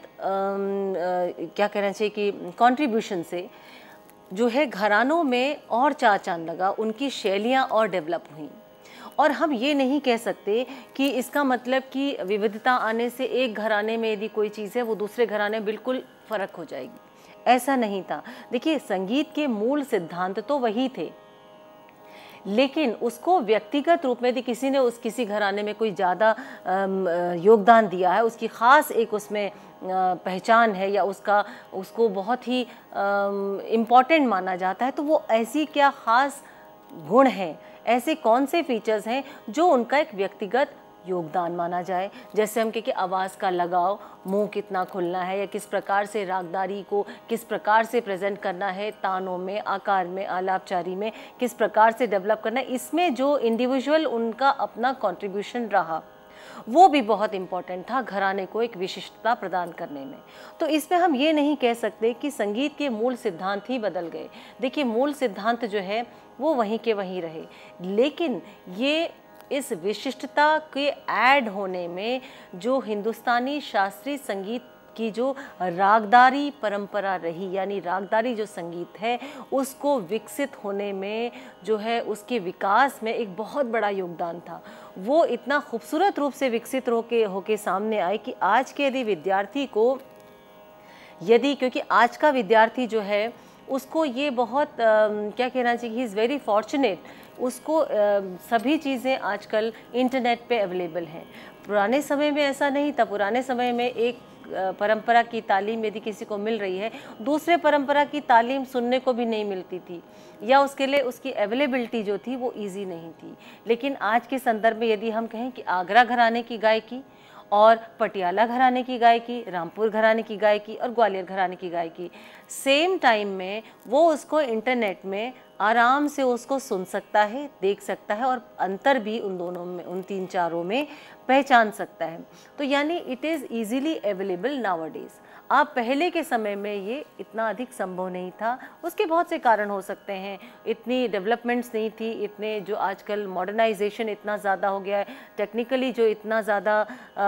क्या कहना चाहिए कि कंट्रीब्यूशन से जो है घरानों में और चार चांद लगा, उनकी शैलियाँ और डेवलप हुई। और हम ये नहीं कह सकते कि इसका मतलब कि विविधता आने से एक घराने में यदि कोई चीज़ है वो दूसरे घराने में बिल्कुल फ़र्क हो जाएगी, ऐसा नहीं था। देखिए, संगीत के मूल सिद्धांत तो वही थे, लेकिन उसको व्यक्तिगत रूप में यदि किसी घराने में कोई ज़्यादा योगदान दिया है, उसकी ख़ास एक उसमें पहचान है या उसको बहुत ही इम्पॉर्टेंट माना जाता है, तो वो ऐसी क्या ख़ास गुण हैं, ऐसे कौन से फीचर्स हैं जो उनका एक व्यक्तिगत योगदान माना जाए। जैसे हम कहें कि आवाज़ का लगाव, मुंह कितना खुलना है, या किस प्रकार से रागदारी को किस प्रकार से प्रेजेंट करना है, तानों में, आकार में, आलापचारी में किस प्रकार से डेवलप करना है, इसमें जो इंडिविजुअल उनका अपना कंट्रीब्यूशन रहा वो भी बहुत इम्पॉर्टेंट था घराने को एक विशिष्टता प्रदान करने में। तो इसमें हम ये नहीं कह सकते कि संगीत के मूल सिद्धांत ही बदल गए। देखिए, मूल सिद्धांत जो है वो वहीं के वहीं रहे, लेकिन ये इस विशिष्टता के ऐड होने में जो हिंदुस्तानी शास्त्रीय संगीत की जो रागदारी परंपरा रही, यानी रागदारी जो संगीत है उसको विकसित होने में जो है उसके विकास में एक बहुत बड़ा योगदान था। वो इतना खूबसूरत रूप से विकसित होके सामने आए कि आज के यदि विद्यार्थी को क्योंकि आज का विद्यार्थी जो है उसको ये बहुत क्या कहना चाहिए, ही इज़ वेरी फॉर्चुनेट, उसको सभी चीज़ें आजकल इंटरनेट पे अवेलेबल हैं। पुराने समय में ऐसा नहीं था। पुराने समय में एक परंपरा की तालीम यदि किसी को मिल रही है, दूसरे परंपरा की तालीम सुनने को भी नहीं मिलती थी, या उसके लिए उसकी अवेलेबिलिटी जो थी वो इजी नहीं थी। लेकिन आज के संदर्भ में यदि हम कहें कि आगरा घराने की गायकी और पटियाला घराने की गायकी, रामपुर घराने की गायकी और ग्वालियर घराने की गायकी, सेम टाइम में वो उसको इंटरनेट में आराम से उसको सुन सकता है, देख सकता है, और अंतर भी उन दोनों में, उन तीन चारों में पहचान सकता है। तो यानी it is easily available nowadays. आप पहले के समय में ये इतना अधिक संभव नहीं था। उसके बहुत से कारण हो सकते हैं, इतनी डेवलपमेंट्स नहीं थी, इतने जो आजकल मॉडर्नाइजेशन इतना ज़्यादा हो गया है, टेक्निकली जो इतना ज़्यादा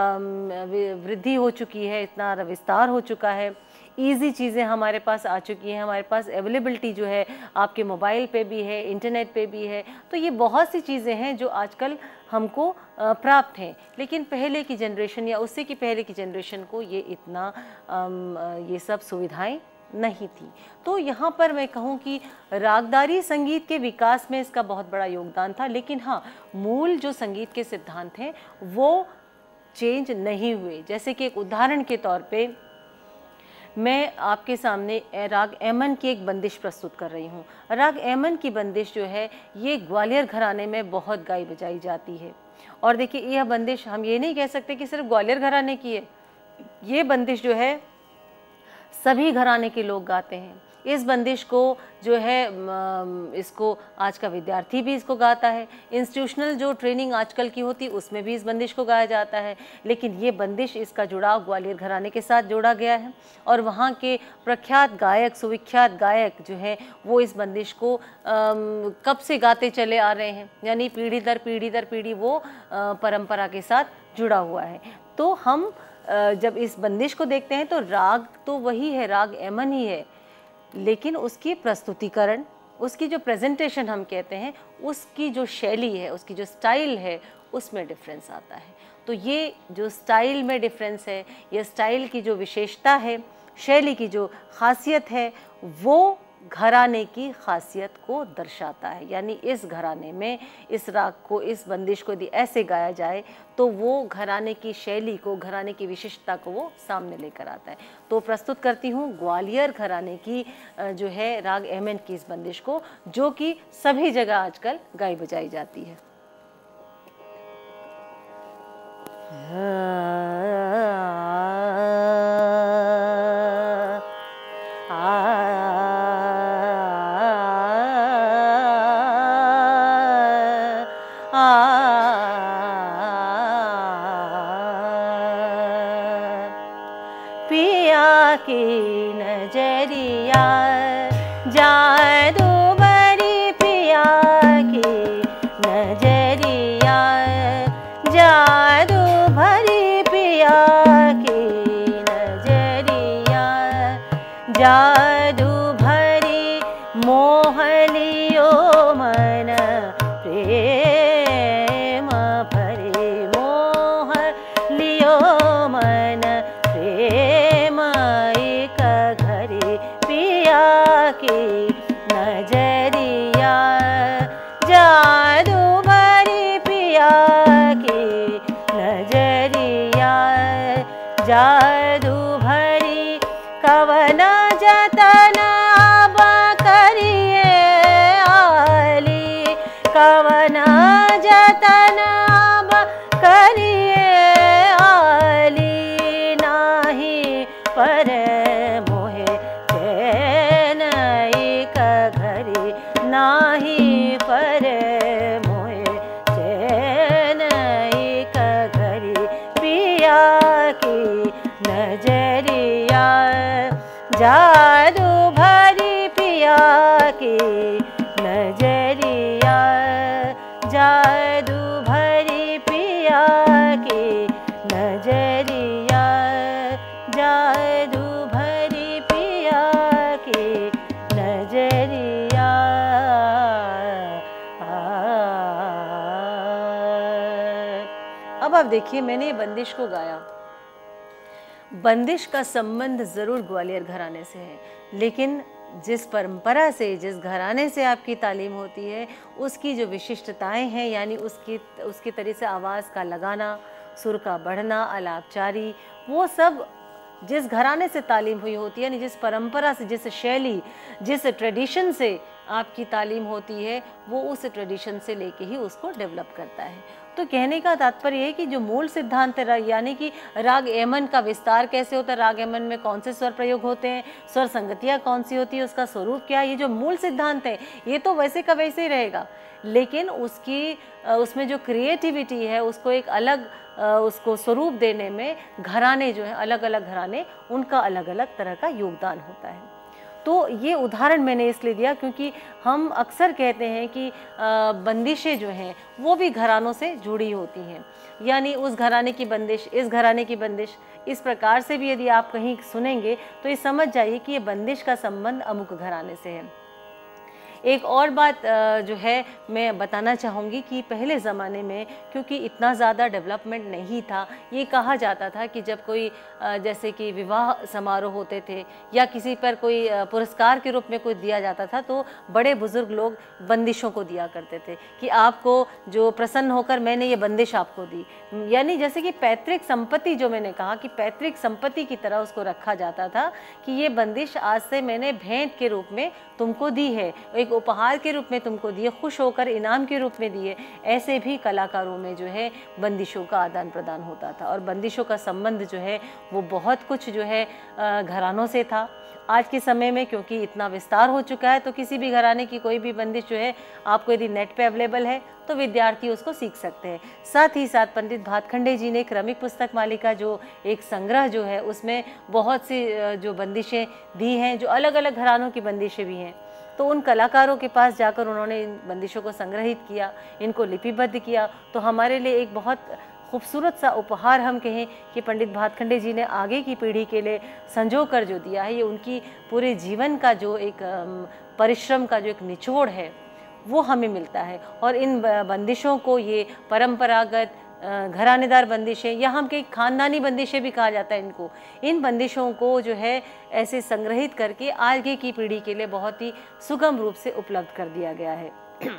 वृद्धि हो चुकी है, इतना विस्तार हो चुका है, ईजी चीज़ें हमारे पास आ चुकी हैं, हमारे पास अवेलेबिलिटी जो है आपके मोबाइल पे भी है, इंटरनेट पे भी है। तो ये बहुत सी चीज़ें हैं जो आजकल हमको प्राप्त हैं, लेकिन पहले की जनरेशन या उससे की पहले की जनरेशन को ये इतना ये सब सुविधाएं नहीं थी। तो यहाँ पर मैं कहूँ कि रागदारी संगीत के विकास में इसका बहुत बड़ा योगदान था, लेकिन हाँ, मूल जो संगीत के सिद्धांत हैं वो चेंज नहीं हुए। जैसे कि एक उदाहरण के तौर पे मैं आपके सामने राग एमन की एक बंदिश प्रस्तुत कर रही हूँ। राग एमन की बंदिश जो है ये ग्वालियर घराने में बहुत गाई बजाई जाती है। और देखिए, यह बंदिश हम ये नहीं कह सकते कि सिर्फ ग्वालियर घराने की है, ये बंदिश जो है सभी घराने के लोग गाते हैं। इस बंदिश को जो है इसको आज का विद्यार्थी भी इसको गाता है, इंस्टीट्यूशनल जो ट्रेनिंग आजकल की होती उसमें भी इस बंदिश को गाया जाता है। लेकिन ये बंदिश, इसका जुड़ाव ग्वालियर घराने के साथ जोड़ा गया है, और वहाँ के प्रख्यात गायक, सुविख्यात गायक जो हैं वो इस बंदिश को कब से गाते चले आ रहे हैं, यानी पीढ़ी दर पीढ़ी वो परंपरा के साथ जुड़ा हुआ है। तो हम जब इस बंदिश को देखते हैं तो राग तो वही है, राग एमन ही है, लेकिन उसकी प्रस्तुतिकरण, उसकी जो प्रेजेंटेशन हम कहते हैं, उसकी जो शैली है, उसकी जो स्टाइल है, उसमें डिफरेंस आता है। तो ये जो स्टाइल में डिफरेंस है, ये स्टाइल की जो विशेषता है, शैली की जो खासियत है, वो घराने की खासियत को दर्शाता है। यानी इस घराने में इस राग को, इस बंदिश को यदि ऐसे गाया जाए तो वो घराने की शैली को, घराने की विशिष्टता को वो सामने लेकर आता है। तो प्रस्तुत करती हूँ ग्वालियर घराने की जो है राग एमन की इस बंदिश को, जो कि सभी जगह आजकल गाई बजाई जाती है। पिया की नजरिया, जादू भरी पिया की नजरिया, जादू भरी पिया की नजरिया, जादू भरी मोह लियो मन प्रेम भरे, मोह लियो मन प्रेम एक घरे पिया की नजरिया, जादू भरी पिया की नजरिया, जादू भरी कवना जतन अब करिए आली, कवना जतन अब करिए आली, नाही पर मोहे चैन एक घरे, नाही पर मोहे चैन एक घरे पिया की नजरिया, जादू भरी पिया की नजरिया, जादू भरी पिया की नजरिया, जादू भरी पिया की नजरिया। अब आप देखिए, मैंने ये बंदिश को गाया। बंदिश का संबंध ज़रूर ग्वालियर घराने से है, लेकिन जिस परंपरा से, जिस घराने से आपकी तालीम होती है, उसकी जो विशिष्टताएं हैं, यानी उसकी तरह से आवाज़ का लगाना, सुर का बढ़ना, आलापचारी, वो सब जिस घराने से तालीम हुई होती है, यानी जिस परंपरा से, जिस शैली, जिस ट्रेडिशन से आपकी तालीम होती है, वो उस ट्रेडिशन से लेके ही उसको डेवलप करता है। तो कहने का तात्पर्य है कि जो मूल सिद्धांत है, यानी कि राग एमन का विस्तार कैसे होता है, राग एमन में कौन से स्वर प्रयोग होते हैं, स्वर संगतियाँ कौन सी होती है, उसका स्वरूप क्या है, ये जो मूल सिद्धांत है ये तो वैसे का वैसे ही रहेगा, लेकिन उसमें जो क्रिएटिविटी है, उसको एक अलग उसको स्वरूप देने में घराने जो है, अलग अलग घराने, उनका अलग अलग तरह का योगदान होता है। तो ये उदाहरण मैंने इसलिए दिया क्योंकि हम अक्सर कहते हैं कि बंदिशें जो हैं वो भी घरानों से जुड़ी होती हैं, यानी उस घराने की बंदिश, इस घराने की बंदिश, इस प्रकार से भी यदि आप कहीं सुनेंगे तो ये समझ जाइए कि ये बंदिश का संबंध अमुक घराने से है। एक और बात जो है मैं बताना चाहूँगी कि पहले ज़माने में क्योंकि इतना ज़्यादा डेवलपमेंट नहीं था, ये कहा जाता था कि जब कोई जैसे कि विवाह समारोह होते थे या किसी पर कोई पुरस्कार के रूप में कुछ दिया जाता था, तो बड़े बुज़ुर्ग लोग बंदिशों को दिया करते थे कि आपको जो प्रसन्न होकर मैंने ये बंदिश आपको दी, यानी जैसे कि पैतृक संपत्ति, जो मैंने कहा कि पैतृक संपत्ति की तरह उसको रखा जाता था कि ये बंदिश आज से मैंने भेंट के रूप में तुमको दी है, एक उपहार के रूप में तुमको दिए, खुश होकर इनाम के रूप में दिए। ऐसे भी कलाकारों में जो है बंदिशों का आदान प्रदान होता था और बंदिशों का संबंध जो है वो बहुत कुछ जो है घरानों से था। आज के समय में क्योंकि इतना विस्तार हो चुका है तो किसी भी घराने की कोई भी बंदिश जो है आपको यदि नेट पे अवेलेबल है तो विद्यार्थी उसको सीख सकते हैं। साथ ही साथ पंडित भातखंडे जी ने क्रमिक पुस्तक मालिका जो एक संग्रह जो है उसमें बहुत सी जो बंदिशें दी हैं, जो अलग अलग घरानों की बंदिशें भी हैं, तो उन कलाकारों के पास जाकर उन्होंने इन बंदिशों को संग्रहित किया, इनको लिपिबद्ध किया। तो हमारे लिए एक बहुत खूबसूरत सा उपहार हम कहें कि पंडित भातखंडे जी ने आगे की पीढ़ी के लिए संजो कर जो दिया है, ये उनकी पूरे जीवन का जो एक परिश्रम का जो एक निचोड़ है वो हमें मिलता है। और इन बंदिशों को ये परंपरागत घरानेदार बंदिशें या हम कई खानदानी बंदिशें भी कहा जाता है इनको, इन बंदिशों को जो है ऐसे संग्रहित करके आगे की पीढ़ी के लिए बहुत ही सुगम रूप से उपलब्ध कर दिया गया है।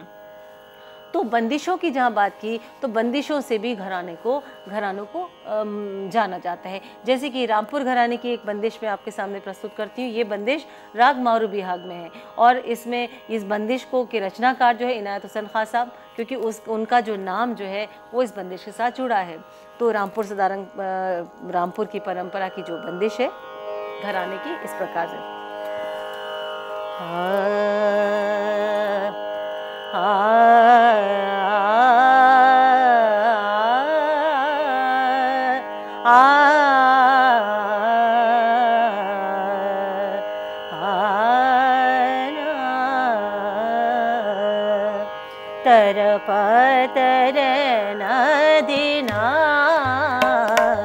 तो बंदिशों की जहाँ बात की तो बंदिशों से भी घरानों को जाना जाता है। जैसे कि रामपुर घराने की एक बंदिश मैं आपके सामने प्रस्तुत करती हूँ। ये बंदिश राग मारू बिहाग में है और इसमें इस बंदिश को के रचनाकार जो है इनायत हुसैन खां साहब, क्योंकि उनका जो नाम जो है वो इस बंदिश के साथ जुड़ा है। तो रामपुर सदारंग रामपुर की परंपरा की जो बंदिश है घराने की इस प्रकार से तरपतर नदी नार,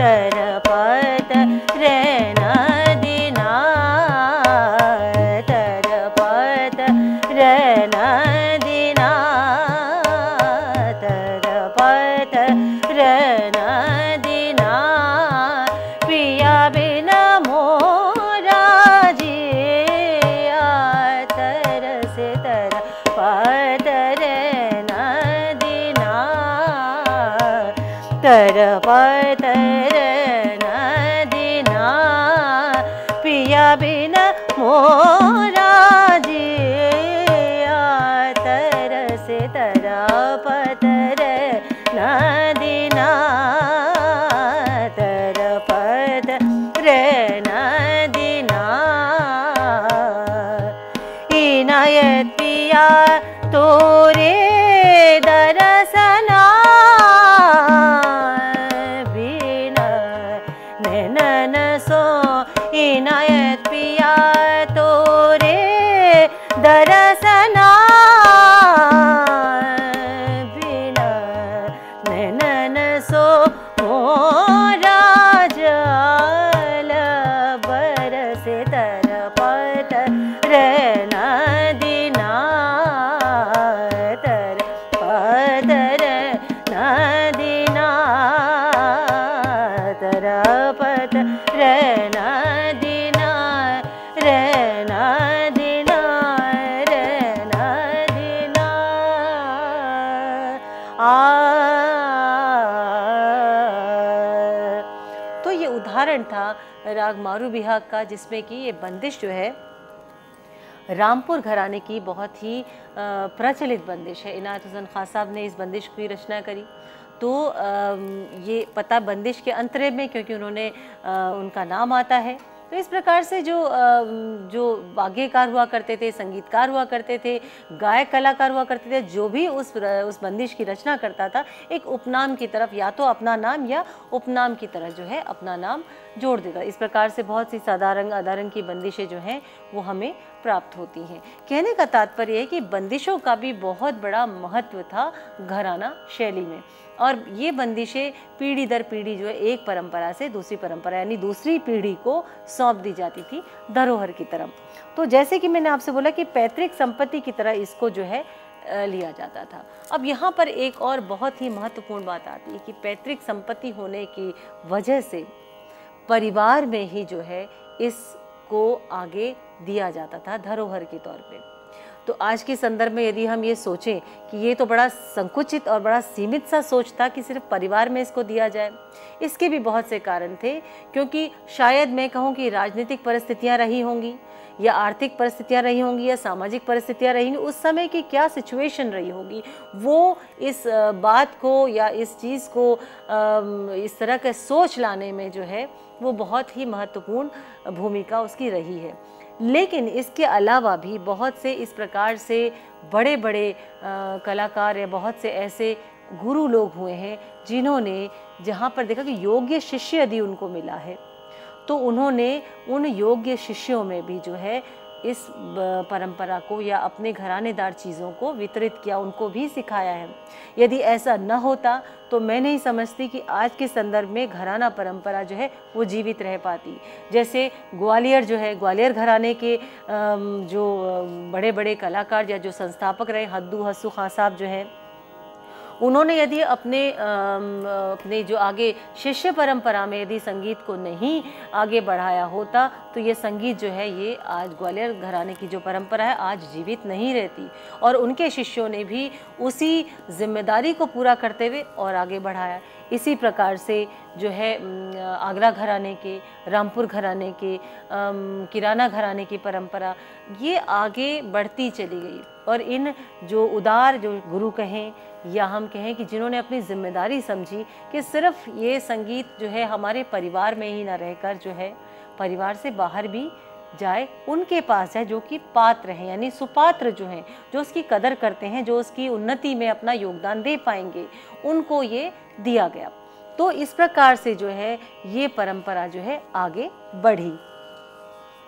तरपतर नदी नार, तरपतर नदी नार, तरपतर नदी नार, पिया बिना मोरा जिया तरसे तरपतर नदी नार, तरपतर नदी नार, पिया बिना मोरा जिया तरसे तरपतर नदी नार, तरपतर नदी नार, इनायत पिया तोरे दरसना बिना नैनन सो, इनायत पिया तोरे दरसना बिना नैनन सो, मोरा जल बरसे तरपतर नदी नार, तरपतर नदी नार, तरपतर नदी नार, नदी नार, नदी नार। तो ये उदाहरण था राग मारू बिहाग का, जिसमें कि ये बंदिश जो है रामपुर घराने की बहुत ही प्रचलित बंदिश है। इनायत हुसैन खां साहब ने इस बंदिश की रचना करी। तो ये पता बंदिश के अंतरे में, क्योंकि उन्होंने उनका नाम आता है। तो इस प्रकार से जो वाग्यकार हुआ करते थे, संगीतकार हुआ करते थे, गायक कलाकार हुआ करते थे, जो भी उस बंदिश की रचना करता था, एक उपनाम की तरफ या तो अपना नाम या उपनाम की तरह जो है अपना नाम जोड़ देता। इस प्रकार से बहुत सी साधारण अधारंग की बंदिशें जो हैं वो हमें प्राप्त होती हैं। कहने का तात्पर्य है कि बंदिशों का भी बहुत बड़ा महत्व था घराना शैली में, और ये बंदिशें पीढ़ी दर पीढ़ी जो है एक परंपरा से दूसरी परंपरा यानी दूसरी पीढ़ी को सौंप दी जाती थी धरोहर की तरह। तो जैसे कि मैंने आपसे बोला कि पैतृक संपत्ति की तरह इसको जो है लिया जाता था। अब यहाँ पर एक और बहुत ही महत्वपूर्ण बात आती है कि पैतृक संपत्ति होने की वजह से परिवार में ही जो है इसको आगे दिया जाता था धरोहर के तौर पे। तो आज के संदर्भ में यदि हम ये सोचें कि ये तो बड़ा संकुचित और बड़ा सीमित सा सोच था कि सिर्फ परिवार में इसको दिया जाए, इसके भी बहुत से कारण थे। क्योंकि शायद मैं कहूँ कि राजनीतिक परिस्थितियाँ रही होंगी या आर्थिक परिस्थितियाँ रही होंगी या सामाजिक परिस्थितियाँ रही होंगी, उस समय की क्या सिचुएशन रही होगी, वो इस बात को या इस चीज़ को इस तरह का सोच लाने में जो है वो बहुत ही महत्वपूर्ण भूमिका उसकी रही है। लेकिन इसके अलावा भी बहुत से इस प्रकार से बड़े बड़े कलाकार या बहुत से ऐसे गुरु लोग हुए हैं जिन्होंने जहाँ पर देखा कि योग्य शिष्य यदि उनको मिला है तो उन्होंने उन योग्य शिष्यों में भी जो है इस परंपरा को या अपने घरानेदार चीज़ों को वितरित किया, उनको भी सिखाया है। यदि ऐसा न होता तो मैं नहीं समझती कि आज के संदर्भ में घराना परंपरा जो है वो जीवित रह पाती। जैसे ग्वालियर जो है, ग्वालियर घराने के जो बड़े बड़े कलाकार या जो संस्थापक रहे हद्दू हस्सू खां साहब जो हैं, उन्होंने यदि अपने जो आगे शिष्य परंपरा में यदि संगीत को नहीं आगे बढ़ाया होता तो ये संगीत जो है ये आज ग्वालियर घराने की जो परंपरा है आज जीवित नहीं रहती। और उनके शिष्यों ने भी उसी जिम्मेदारी को पूरा करते हुए और आगे बढ़ाया। इसी प्रकार से जो है आगरा घराने के, रामपुर घराने के, किराना घराने की परंपरा ये आगे बढ़ती चली गई। और इन जो उदार जो गुरु कहें या हम कहें कि जिन्होंने अपनी जिम्मेदारी समझी कि सिर्फ ये संगीत जो है हमारे परिवार में ही ना रहकर जो है परिवार से बाहर भी जाए, उनके पास जाए जो कि पात्र हैं यानी सुपात्र जो हैं, जो उसकी कदर करते हैं, जो उसकी उन्नति में अपना योगदान दे पाएंगे, उनको ये दिया गया। तो इस प्रकार से जो है ये परंपरा जो है आगे बढ़ी।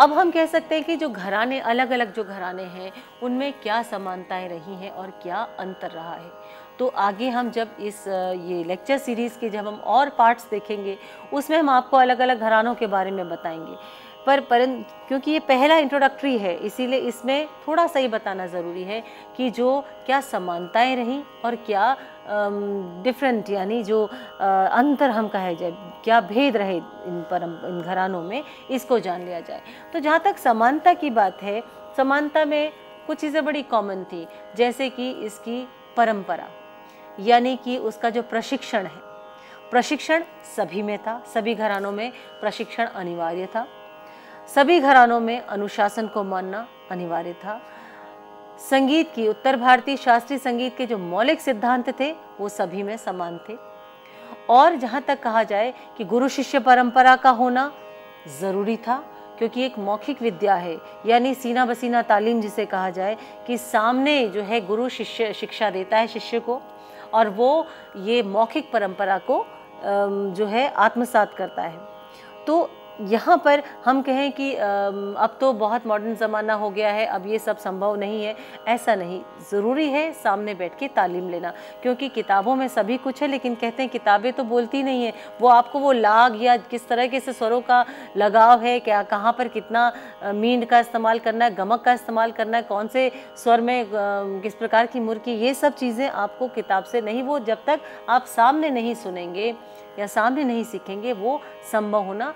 अब हम कह सकते हैं कि जो घराने, अलग अलग जो घराने हैं, उनमें क्या समानताएं रही हैं और क्या अंतर रहा है। तो आगे हम जब इस ये लेक्चर सीरीज़ के जब हम और पार्ट्स देखेंगे, उसमें हम आपको अलग अलग घरानों के बारे में बताएंगे। क्योंकि ये पहला इंट्रोडक्टरी है, इसीलिए इसमें थोड़ा सा ये बताना ज़रूरी है कि जो क्या समानताएं रहीं और क्या डिफरेंट, यानी जो अंतर हम कहे जाए, क्या भेद रहे इन घरानों में, इसको जान लिया जाए। तो जहाँ तक समानता की बात है, समानता में कुछ चीज़ें बड़ी कॉमन थी, जैसे कि इसकी परंपरा, यानी कि उसका जो प्रशिक्षण है, प्रशिक्षण सभी में था, सभी घरानों में प्रशिक्षण अनिवार्य था, सभी घरानों में अनुशासन को मानना अनिवार्य था। संगीत की, उत्तर भारतीय शास्त्रीय संगीत के जो मौलिक सिद्धांत थे वो सभी में समान थे। और जहाँ तक कहा जाए कि गुरु शिष्य परंपरा का होना ज़रूरी था, क्योंकि एक मौखिक विद्या है, यानी सीना बसीना तालीम जिसे कहा जाए, कि सामने जो है गुरु शिष्य शिक्षा देता है शिष्य को, और वो ये मौखिक परंपरा को जो है आत्मसात करता है। तो यहाँ पर हम कहें कि अब तो बहुत मॉडर्न ज़माना हो गया है, अब ये सब संभव नहीं है, ऐसा नहीं, ज़रूरी है सामने बैठ के तालीम लेना, क्योंकि किताबों में सभी कुछ है, लेकिन कहते हैं किताबें तो बोलती नहीं है, वो आपको वो लाग या किस तरह के से स्वरों का लगाव है, क्या कहाँ पर कितना मींड का इस्तेमाल करना है, गमक का इस्तेमाल करना है, कौन से स्वर में किस प्रकार की मुर्की, ये सब चीज़ें आपको किताब से नहीं, वो जब तक आप सामने नहीं सुनेंगे या सामने नहीं सीखेंगे, वो संभव होना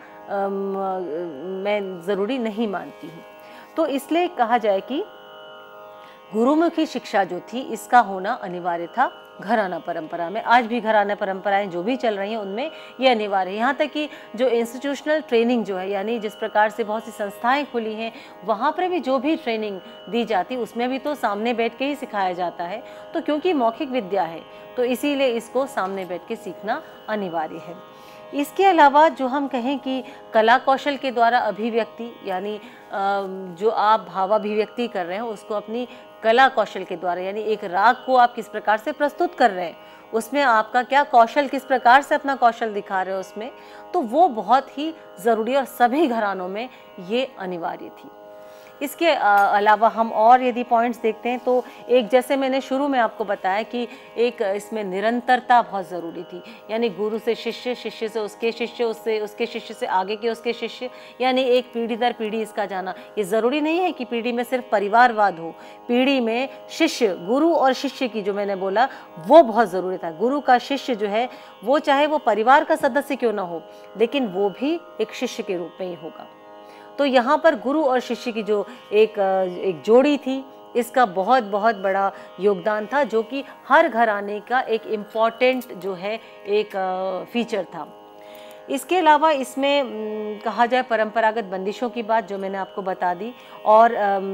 मैं ज़रूरी नहीं मानती हूँ। तो इसलिए कहा जाए कि गुरुमुखी शिक्षा जो थी, इसका होना अनिवार्य था घराना परंपरा में। आज भी घराना परंपराएं जो भी चल रही हैं उनमें ये अनिवार्य है। यहाँ तक कि जो इंस्टीट्यूशनल ट्रेनिंग जो है, यानी जिस प्रकार से बहुत सी संस्थाएं खुली हैं, वहाँ पर भी जो भी ट्रेनिंग दी जाती उसमें भी तो सामने बैठ के ही सिखाया जाता है। तो क्योंकि मौखिक विद्या है, तो इसीलिए इसको सामने बैठ के सीखना अनिवार्य है। इसके अलावा जो हम कहें कि कला कौशल के द्वारा अभिव्यक्ति, यानी जो आप भावाभिव्यक्ति कर रहे हैं उसको अपनी कला कौशल के द्वारा, यानी एक राग को आप किस प्रकार से प्रस्तुत कर रहे हैं, उसमें आपका क्या कौशल, किस प्रकार से अपना कौशल दिखा रहे हो उसमें, तो वो बहुत ही ज़रूरी और सभी घरानों में ये अनिवार्य थी। इसके अलावा हम और यदि पॉइंट्स देखते हैं तो एक, जैसे मैंने शुरू में आपको बताया कि एक इसमें निरंतरता बहुत ज़रूरी थी, यानी गुरु से शिष्य, शिष्य से उसके शिष्य, उससे उसके शिष्य से आगे के उसके शिष्य, यानी एक पीढ़ी दर पीढ़ी इसका जाना। ये ज़रूरी नहीं है कि पीढ़ी में सिर्फ परिवारवाद हो, पीढ़ी में शिष्य, गुरु और शिष्य की जो मैंने बोला वो बहुत ज़रूरी था। गुरु का शिष्य जो है वो चाहे वो परिवार का सदस्य क्यों ना हो, लेकिन वो भी एक शिष्य के रूप में ही होगा। तो यहाँ पर गुरु और शिष्य की जो एक जोड़ी थी, इसका बहुत बहुत बड़ा योगदान था, जो कि हर घराने का एक इम्पॉर्टेंट जो है एक फीचर था। इसके अलावा इसमें कहा जाए परंपरागत बंदिशों की बात जो मैंने आपको बता दी, और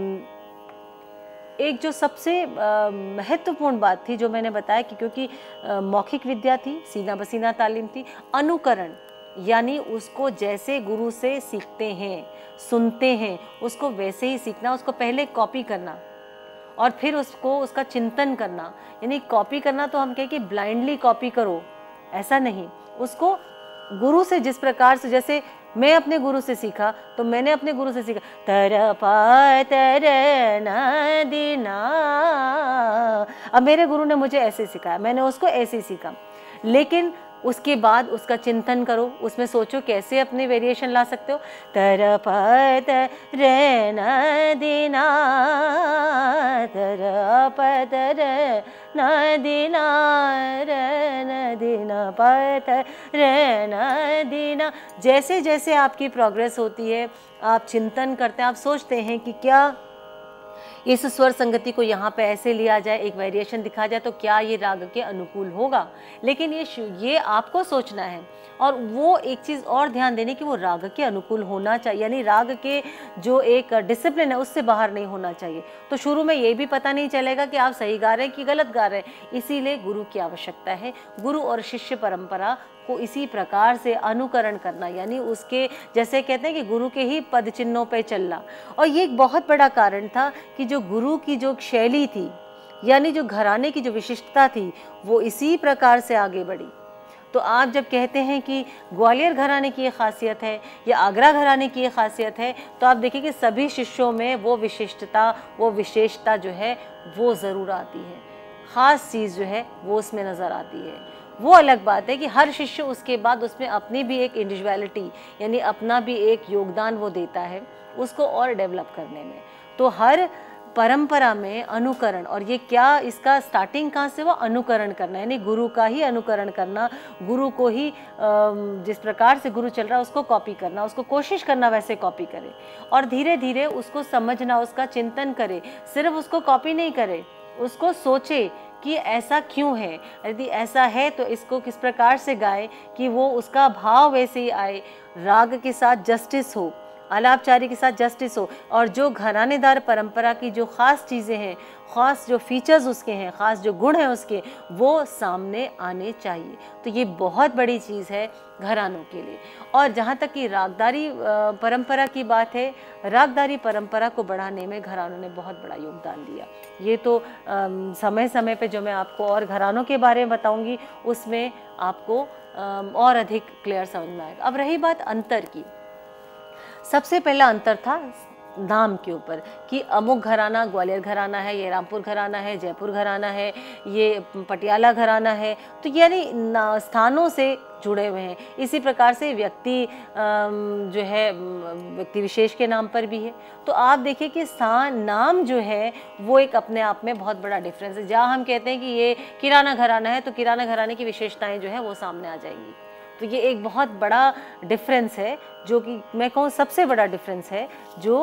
एक जो सबसे महत्वपूर्ण बात थी जो मैंने बताया कि क्योंकि मौखिक विद्या थी, सीना बसीना तालीम थी, अनुकरण, यानी उसको जैसे गुरु से सीखते हैं, सुनते हैं, उसको वैसे ही सीखना, उसको पहले कॉपी करना और फिर उसको उसका चिंतन करना। यानी कॉपी करना तो हम कहें कि ब्लाइंडली कॉपी करो, ऐसा नहीं, उसको गुरु से जिस प्रकार से, जैसे मैं अपने गुरु से सीखा तो मैंने अपने गुरु से सीखा तरपा तरना दीना, अब मेरे गुरु ने मुझे ऐसे सिखाया, मैंने उसको ऐसे सीखा, लेकिन उसके बाद उसका चिंतन करो, उसमें सोचो कैसे अपने वेरिएशन ला सकते हो। तरपत रहना देना, तरपत रहना देना, रहना देना, पत रहना देना। जैसे जैसे आपकी प्रोग्रेस होती है, आप चिंतन करते हैं, आप सोचते हैं कि क्या इस स्वर संगति को यहाँ पे ऐसे लिया जाए, एक वेरिएशन दिखा जाए तो क्या ये राग के अनुकूल होगा। लेकिन ये आपको सोचना है, और वो एक चीज़ और ध्यान देने की वो राग के अनुकूल होना चाहिए, यानी राग के जो एक डिसिप्लिन है उससे बाहर नहीं होना चाहिए। तो शुरू में ये भी पता नहीं चलेगा कि आप सही गा रहे हैं कि गलत गा रहे हैं। इसीलिए गुरु की आवश्यकता है। गुरु और शिष्य परंपरा को इसी प्रकार से अनुकरण करना, यानी उसके जैसे कहते हैं कि गुरु के ही पद चिन्हों पे चलना। और ये एक बहुत बड़ा कारण था कि जो गुरु की जो शैली थी, यानी जो घराने की जो विशिष्टता थी, वो इसी प्रकार से आगे बढ़ी। तो आप जब कहते हैं कि ग्वालियर घराने की ये खासियत है या आगरा घराने की ये खासियत है, तो आप देखिए कि सभी शिष्यों में वो विशिष्टता, वो विशेषता जो है वो ज़रूर आती है, ख़ास चीज़ जो है वो उसमें नज़र आती है। वो अलग बात है कि हर शिष्य उसके बाद उसमें अपनी भी एक इंडिविजुअलिटी यानी अपना भी एक योगदान वो देता है उसको और डेवलप करने में। तो हर परंपरा में अनुकरण, और ये क्या इसका स्टार्टिंग कहाँ से, वो अनुकरण करना, यानी गुरु का ही अनुकरण करना, गुरु को ही जिस प्रकार से गुरु चल रहा है उसको कॉपी करना, उसको कोशिश करना वैसे कॉपी करे और धीरे धीरे उसको समझना, उसका चिंतन करे, सिर्फ उसको कॉपी नहीं करे, उसको सोचे कि ऐसा क्यों है, यदि ऐसा है तो इसको किस प्रकार से गाए कि वो उसका भाव वैसे ही आए, राग के साथ जस्टिस हो, आलापचारी के साथ जस्टिस हो, और जो घरानेदार परंपरा की जो ख़ास चीज़ें हैं, ख़ास जो फीचर्स उसके हैं, ख़ास जो गुण हैं उसके, वो सामने आने चाहिए। तो ये बहुत बड़ी चीज़ है घरानों के लिए। और जहाँ तक कि रागदारी परंपरा की बात है, रागदारी परंपरा को बढ़ाने में घरानों ने बहुत बड़ा योगदान दिया। ये तो समय समय पे जो मैं आपको और घरानों के बारे में बताऊँगी उसमें आपको और अधिक क्लियर समझ में आएगा। अब रही बात अंतर की, सबसे पहला अंतर था नाम के ऊपर कि अमुक घराना ग्वालियर घराना है, ये रामपुर घराना है, जयपुर घराना है, ये पटियाला घराना है, तो यानी स्थानों से जुड़े हुए हैं। इसी प्रकार से व्यक्ति जो है व्यक्ति विशेष के नाम पर भी है। तो आप देखिए कि स्थान नाम जो है वो एक अपने आप में बहुत बड़ा डिफरेंस है। जहाँ हम कहते हैं कि ये किराना घराना है, तो किराना घराने की विशेषताएँ जो है वो सामने आ जाएंगी। तो ये एक बहुत बड़ा डिफरेंस है, जो कि मैं कहूँ सबसे बड़ा डिफरेंस है जो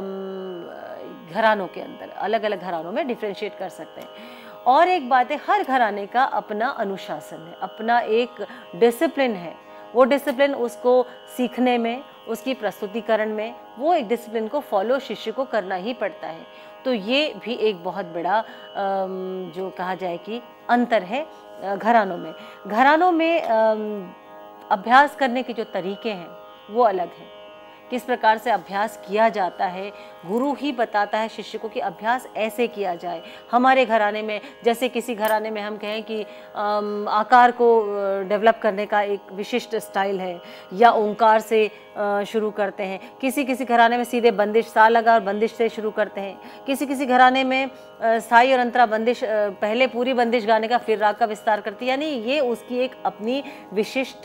घरानों के अंदर, अलग अलग घरानों में डिफ्रेंशिएट कर सकते हैं। और एक बात है, हर घराने का अपना अनुशासन है, अपना एक डिसिप्लिन है। वो डिसिप्लिन उसको सीखने में, उसकी प्रस्तुतिकरण में, वो एक डिसिप्लिन को फॉलो शिष्य को करना ही पड़ता है। तो ये भी एक बहुत बड़ा जो कहा जाए कि अंतर है घरानों में। घरानों में अभ्यास करने के जो तरीके हैं वो अलग हैं। किस प्रकार से अभ्यास किया जाता है, गुरु ही बताता है शिष्य को कि अभ्यास ऐसे किया जाए। हमारे घराने में, जैसे किसी घराने में हम कहें कि आकार को डेवलप करने का एक विशिष्ट स्टाइल है, या ओंकार से शुरू करते हैं। किसी किसी घराने में सीधे बंदिश, सा लगा और बंदिश से शुरू करते हैं। किसी किसी घराने में स्थाई और अंतरा बंदिश, पहले पूरी बंदिश गाने का फिर राग का विस्तार करती है। यानी ये उसकी एक अपनी विशिष्ट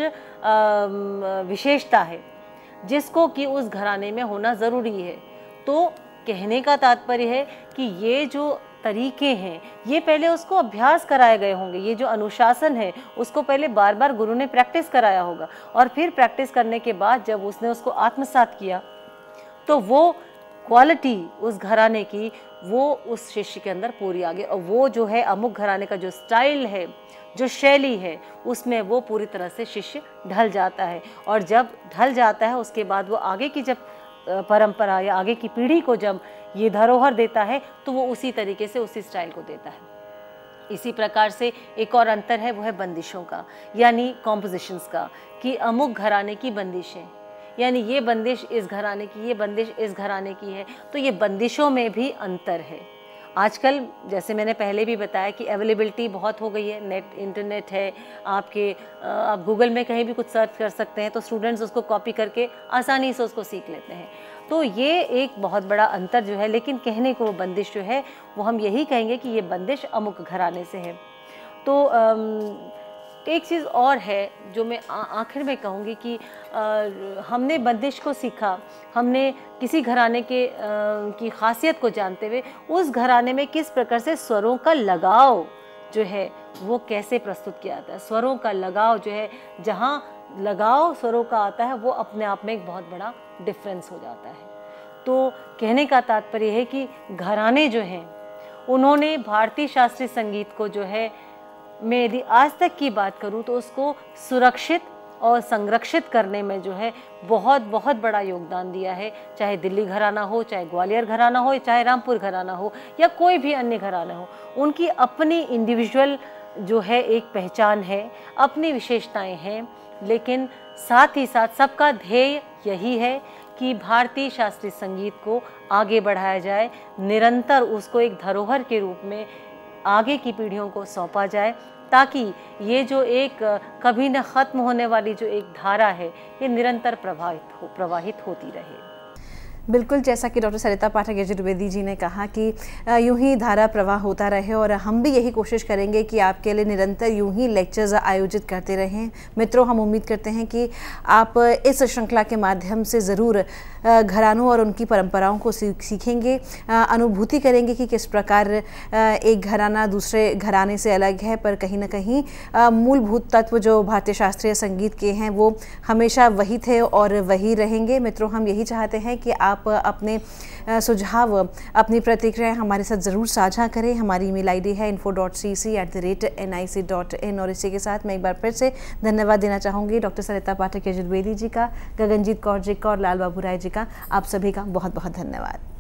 विशेषता है जिसको कि उस घराने में होना ज़रूरी है। तो कहने का तात्पर्य है कि ये जो तरीके हैं ये पहले उसको अभ्यास कराए गए होंगे, ये जो अनुशासन है उसको पहले बार बार गुरु ने प्रैक्टिस कराया होगा, और फिर प्रैक्टिस करने के बाद जब उसने उसको आत्मसात किया तो वो क्वालिटी उस घराने की वो उस शिष्य के अंदर पूरी आ गई। और वो जो है अमुक घराने का जो स्टाइल है, जो शैली है, उसमें वो पूरी तरह से शिष्य ढल जाता है। और जब ढल जाता है उसके बाद वो आगे की जब परंपरा या आगे की पीढ़ी को जब ये धरोहर देता है तो वो उसी तरीके से उसी स्टाइल को देता है। इसी प्रकार से एक और अंतर है, वो है बंदिशों का, यानी कॉम्पोजिशंस का, कि अमुक घराने की बंदिशें, यानी ये बंदिश इस घराने की, ये बंदिश इस घराने की है। तो ये बंदिशों में भी अंतर है। आजकल जैसे मैंने पहले भी बताया कि अवेलेबिलिटी बहुत हो गई है, नेट इंटरनेट है आपके, आप गूगल में कहीं भी कुछ सर्च कर सकते हैं, तो स्टूडेंट्स उसको कॉपी करके आसानी से उसको सीख लेते हैं। तो ये एक बहुत बड़ा अंतर जो है, लेकिन कहने को वो बंदिश जो है वो हम यही कहेंगे कि ये बंदिश अमुक घराने से है। तो एक चीज़ और है जो मैं आखिर में कहूँगी कि हमने बंदिश को सीखा, हमने किसी घराने के की खासियत को जानते हुए उस घराने में किस प्रकार से स्वरों का लगाव जो है वो कैसे प्रस्तुत किया जाता है। स्वरों का लगाव जो है, जहाँ लगाव स्वरों का आता है वो अपने आप में एक बहुत बड़ा डिफरेंस हो जाता है। तो कहने का तात्पर्य है कि घराने जो हैं उन्होंने भारतीय शास्त्रीय संगीत को जो है, मैं यदि आज तक की बात करूं तो उसको सुरक्षित और संरक्षित करने में जो है बहुत बहुत बड़ा योगदान दिया है। चाहे दिल्ली घराना हो, चाहे ग्वालियर घराना हो, चाहे रामपुर घराना हो, या कोई भी अन्य घराना हो, उनकी अपनी इंडिविजुअल जो है एक पहचान है, अपनी विशेषताएं हैं। लेकिन साथ ही साथ सबका ध्येय यही है कि भारतीय शास्त्रीय संगीत को आगे बढ़ाया जाए, निरंतर उसको एक धरोहर के रूप में आगे की पीढ़ियों को सौंपा जाए, ताकि ये जो एक कभी न ख़त्म होने वाली जो एक धारा है ये निरंतर प्रवाहित होती रहे। बिल्कुल, जैसा कि डॉक्टर सरिता पाठक यजुर्वेदी जी ने कहा कि यूं ही धारा प्रवाह होता रहे और हम भी यही कोशिश करेंगे कि आपके लिए निरंतर यूं ही लेक्चर्स आयोजित करते रहें। मित्रों, हम उम्मीद करते हैं कि आप इस श्रृंखला के माध्यम से ज़रूर घरानों और उनकी परंपराओं को सीखेंगे, अनुभूति करेंगे कि किस प्रकार एक घराना दूसरे घराने से अलग है, पर कहीं ना कहीं मूलभूत तत्व जो भारतीय शास्त्रीय संगीत के हैं वो हमेशा वही थे और वही रहेंगे। मित्रों, हम यही चाहते हैं कि आप अपने सुझाव, अपनी प्रतिक्रियाएं हमारे साथ ज़रूर साझा करें। हमारी ईमेल आईडी है info.cc@nic.in। और इसी के साथ मैं एक बार फिर से धन्यवाद देना चाहूँगी डॉक्टर सरिता पाठक यजुर्वेदी जी का, गगनजीत कौर जी का और लाल बाबू राय जी का। आप सभी का बहुत बहुत धन्यवाद।